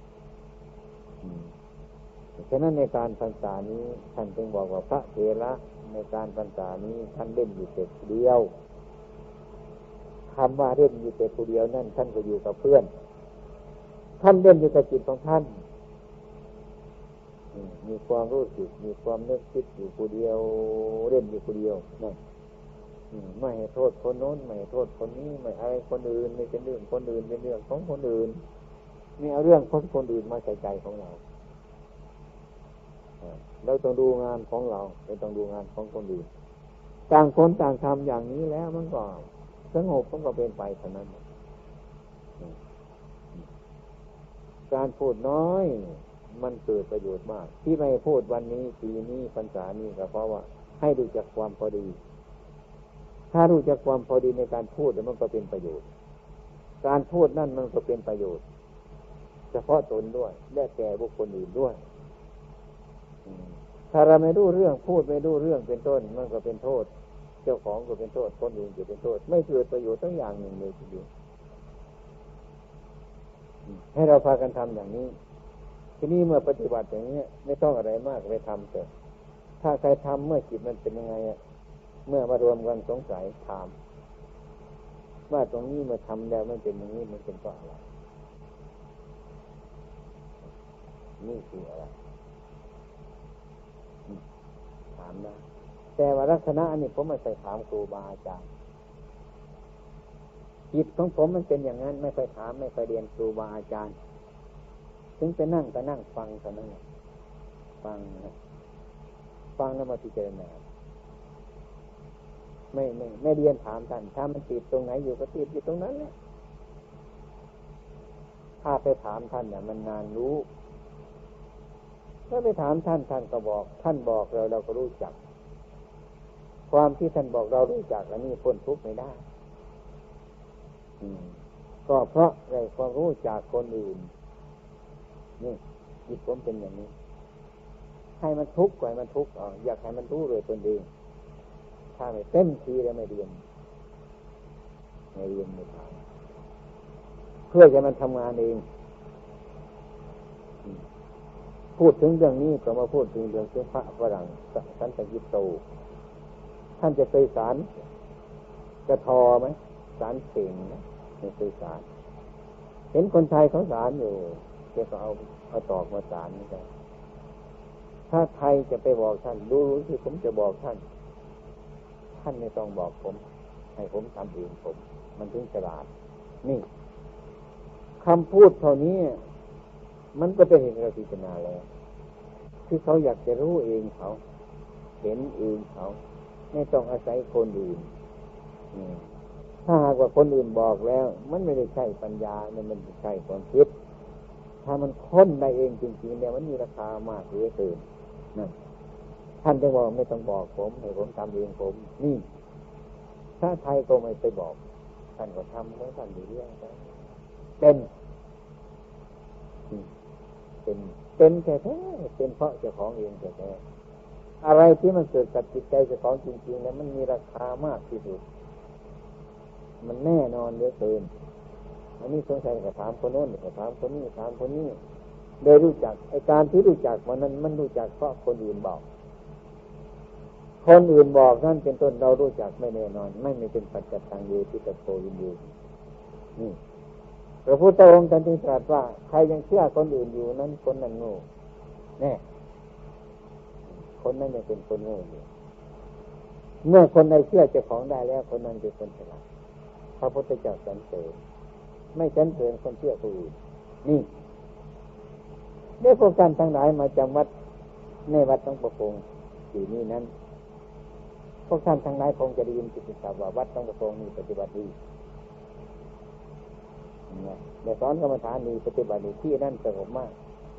ฉะนั้นในการพรรษานี้ท่านจึงบอกว่าพระเถระในการพรรษานี้ท่านเล่นอยู่แต่คนเดียวคำว่าเล่นอยู่แต่คนเดียวนั่นท่านก็อยู่กับเพื่อนท่านเล่นอยู่กับจิตของท่านมีความรู้สึกมีความนึกคิดอยู่คนเดียวเล่นอยู่คนเดียวนั่นไม่ให้โทษคนโน้นไม่ให้โทษคนนี้ไม่อะไรคนอื่นไม่เป็นเรื่องคนอื่นเป็นเรื่องของคนอื่นไม่เอาเรื่องของคนอื่นมาใส่ใจของเราเราต้องดูงานของเราไม่ต้องดูงานของคนอื่นต่างคนต่างทำอย่างนี้แล้วมันก็สงบมันก็เป็นไปเท่านั้นการพูดน้อยมันเกิดประโยชน์มากที่ไม่พูดวันนี้ปีนี้พรรษานี้ก็เพราะว่าให้รู้จักความพอดีถ้ารู้จักความพอดีในการพูดแล้วมันก็เป็นประโยชน์การพูดนั่นมันก็เป็นประโยชน์เฉพาะตนด้วยและแก่บุคคลอื่นด้วยถ้าเราไม่รู้เรื่องพูดไม่รู้เรื่องเป็นต้นมันก็เป็นโทษเจ้าของก็เป็นโทษคนอื่นก็เป็นโทษไม่เกิดประโยชน์ทั้งอย่างหนึ่งเลยทีเดียวให้เราพากันทำอย่างนี้ทีนี้เมื่อปฏิบัติอย่างนี้ไม่ต้องอะไรมากไปทำแต่ถ้าใครทำเมื่อจิตมันเป็นยังไงอ่ะเมื่อมารวมกันสงสัยถามว่าตรงนี้เมื่อทำแล้วมันเป็นอย่างนี้มันเป็นเพราะอะไรนี่คืออะไรถามนะแต่ว่าลักษณะนี้ผมไม่เคยถามครูบาอาจารย์จิตของผมมันเป็นอย่างนั้นไม่เคยถามไม่เคยเรียนครูบาอาจารย์ถึงจะนั่งก็นั่งฟังเท่านั้นฟังนะฟังแล้วมาพิจารณาไม่ไม่ไม่เรียนถามท่านถ้ามันติดตรงไหนอยู่ก็ติดอยู่ตรงนั้นแหละถ้าไปถามท่านเนี่ยมันนานรู้ถ้าไปถามท่านท่านก็บอกท่านบอกเราเราก็รู้จักความที่ท่านบอกเรารู้จักอันนี้พ้นทุกข์ไม่ได้ก็เพราะได้ความรู้จากคนอื่นนี่จิตผมเป็นอย่างนี้ให้มันทุกข์กว่ามันทุกข์อ๋ออยากให้มันรู้เลยตนเองถ้าไม่เต็มทีแล้วไม่เรียนไม่เรียนไม่ถามเพื่อจะมันทำงานเองพูดถึงเรื่องนี้ก็มาพูดถึงเรื่องพระฝรั่งสันตกิโตท่านจะเคยสารกระทอไหมสารเข่งนะไม่เคยสารเห็นคนไทยเขาสารอยู่แกก็เอาเอาตอกมาสารนี่กันถ้าไทยจะไปบอกท่านดูรู้ที่ผมจะบอกท่านท่านไม่ต้องบอกผมให้ผมทำเองผมมันถึงฉลาดนี่คำพูดเท่านี้มันก็เป็นเหตุเราพิจารณาแล้วที่เขาอยากจะรู้เองเขาเห็นเองเขาไม่ต้องอาศัยคนอื่นถ้าหากว่าคนอื่นบอกแล้วมันไม่ได้ใช่ปัญญามันมันใช่ความคิดถ้ามันค้นได้เองจริงๆเนี่ยมันมีราคามากเหลือเกินนั่นท่านจะบอกไม่ต้องบอกผมให้ผมทำเองผมนี่ถ้าไทยก็ไม่ไปบอกท่านก็ทำแล้วท่านอยู่เรื่องเป็นเป็นเป็นแท้ๆเป็นเพราะเจ้าของเองแท้ๆอะไรที่มันเกิดกับจิตใจเจ้าของจริงๆแล้วมันมีราคามากที่สุดมันแน่นอนเหลือเกินอันนี้สงสัยก็ถามคนโน้นก็ถามคนนี้ถามคนนี้โดยรู้จักไอ้การที่รู้จักมันนั้นมันรู้จักเพราะคนอื่นบอกคนอื่นบอกนั่นเป็นต้นเรารู้จักไม่แน่นอนไม่มีเป็นปัจจัตตังเยติตโตวินยูนี่พระพุทธองค์ท่านตรัสว่าใครยังเชื่อคนอื่นอยู่นั้นคนนั้นโง่แน่คนนั้นยังเป็นคนโง่อยู่เมื่อคนใดเชื่อเจ้าของได้แล้วคนนั้นเป็นคนฉลาดพระพุทธเจ้าสรรเสริญไม่สรรเสริญคนเชื่อผู้อื่นนี่ได้พวกท่านทั้งหลายมาจำวัดในวัดหลวงปู่คงอยู่นี่นั้นพวกท่านทั้งหลายคงจะได้ยินกิตติศัพท์ว่าวัดหลวงปู่คงมีปฏิบัติดีเนี่ยในสอนกรรมฐานมีปฏิบัติดีที่นั่นสงบมาก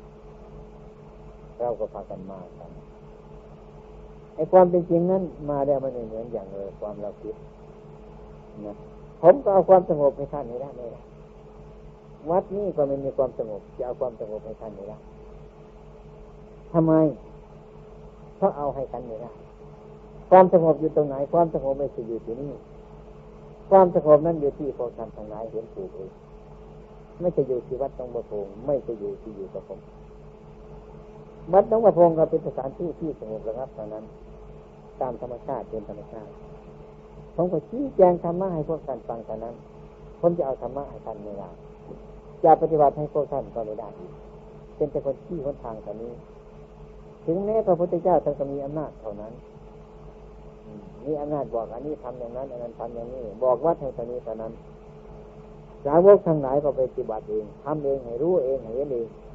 เราก็พากันมากันไอ้ความเป็นจริงนั้นมาแล้วมันเหมือนอย่างเลยความเราคิดนะผมก็เอาความสงบให้ท่านไม่ได้ไม่ได้วัดนี้ก็ไม่มีความสงบจะเอาความสงบให้ท่านไม่ได้ทำไมเพราะเอาให้ท่านไม่ได้ความสงบอยู่ตรงไหนความสงบไม่ใช่อยู่ที่นี่ความสงบนั้นอยู่ที่พวกท่านทั้งหลายเห็นถูกเองไม่ใช่อยู่ที่วัดหลวงปู่คงไม่ใช่อยู่ที่อยู่กับผมวัดหลวงปู่คงก็เป็นสถานที่ที่สงบระงับเท่านั้นตามธรรมชาติเป็นธรรมชาติผมก็ชี้แจงธรรมะให้พวกท่านฟังเท่านั้นผมจะเอาธรรมะให้ท่านไม่ได้จะปฏิบัติให้พวกท่านก็ไม่ได้อีกเป็นแต่คนชี้คนทางเท่านี้ถึงแม้พระพุทธเจ้าท่านก็มีอำนาจเท่านั้นมีอำนาจบอกอันนี้ทำอย่างนั้นอันนั้นทำอย่างนี้บอกวัดให้เท่านี้เท่านั้นสาวกทั้งหลายก็ไปปฏิบัติเองทำเองให้รู้เองให้เห็นเอง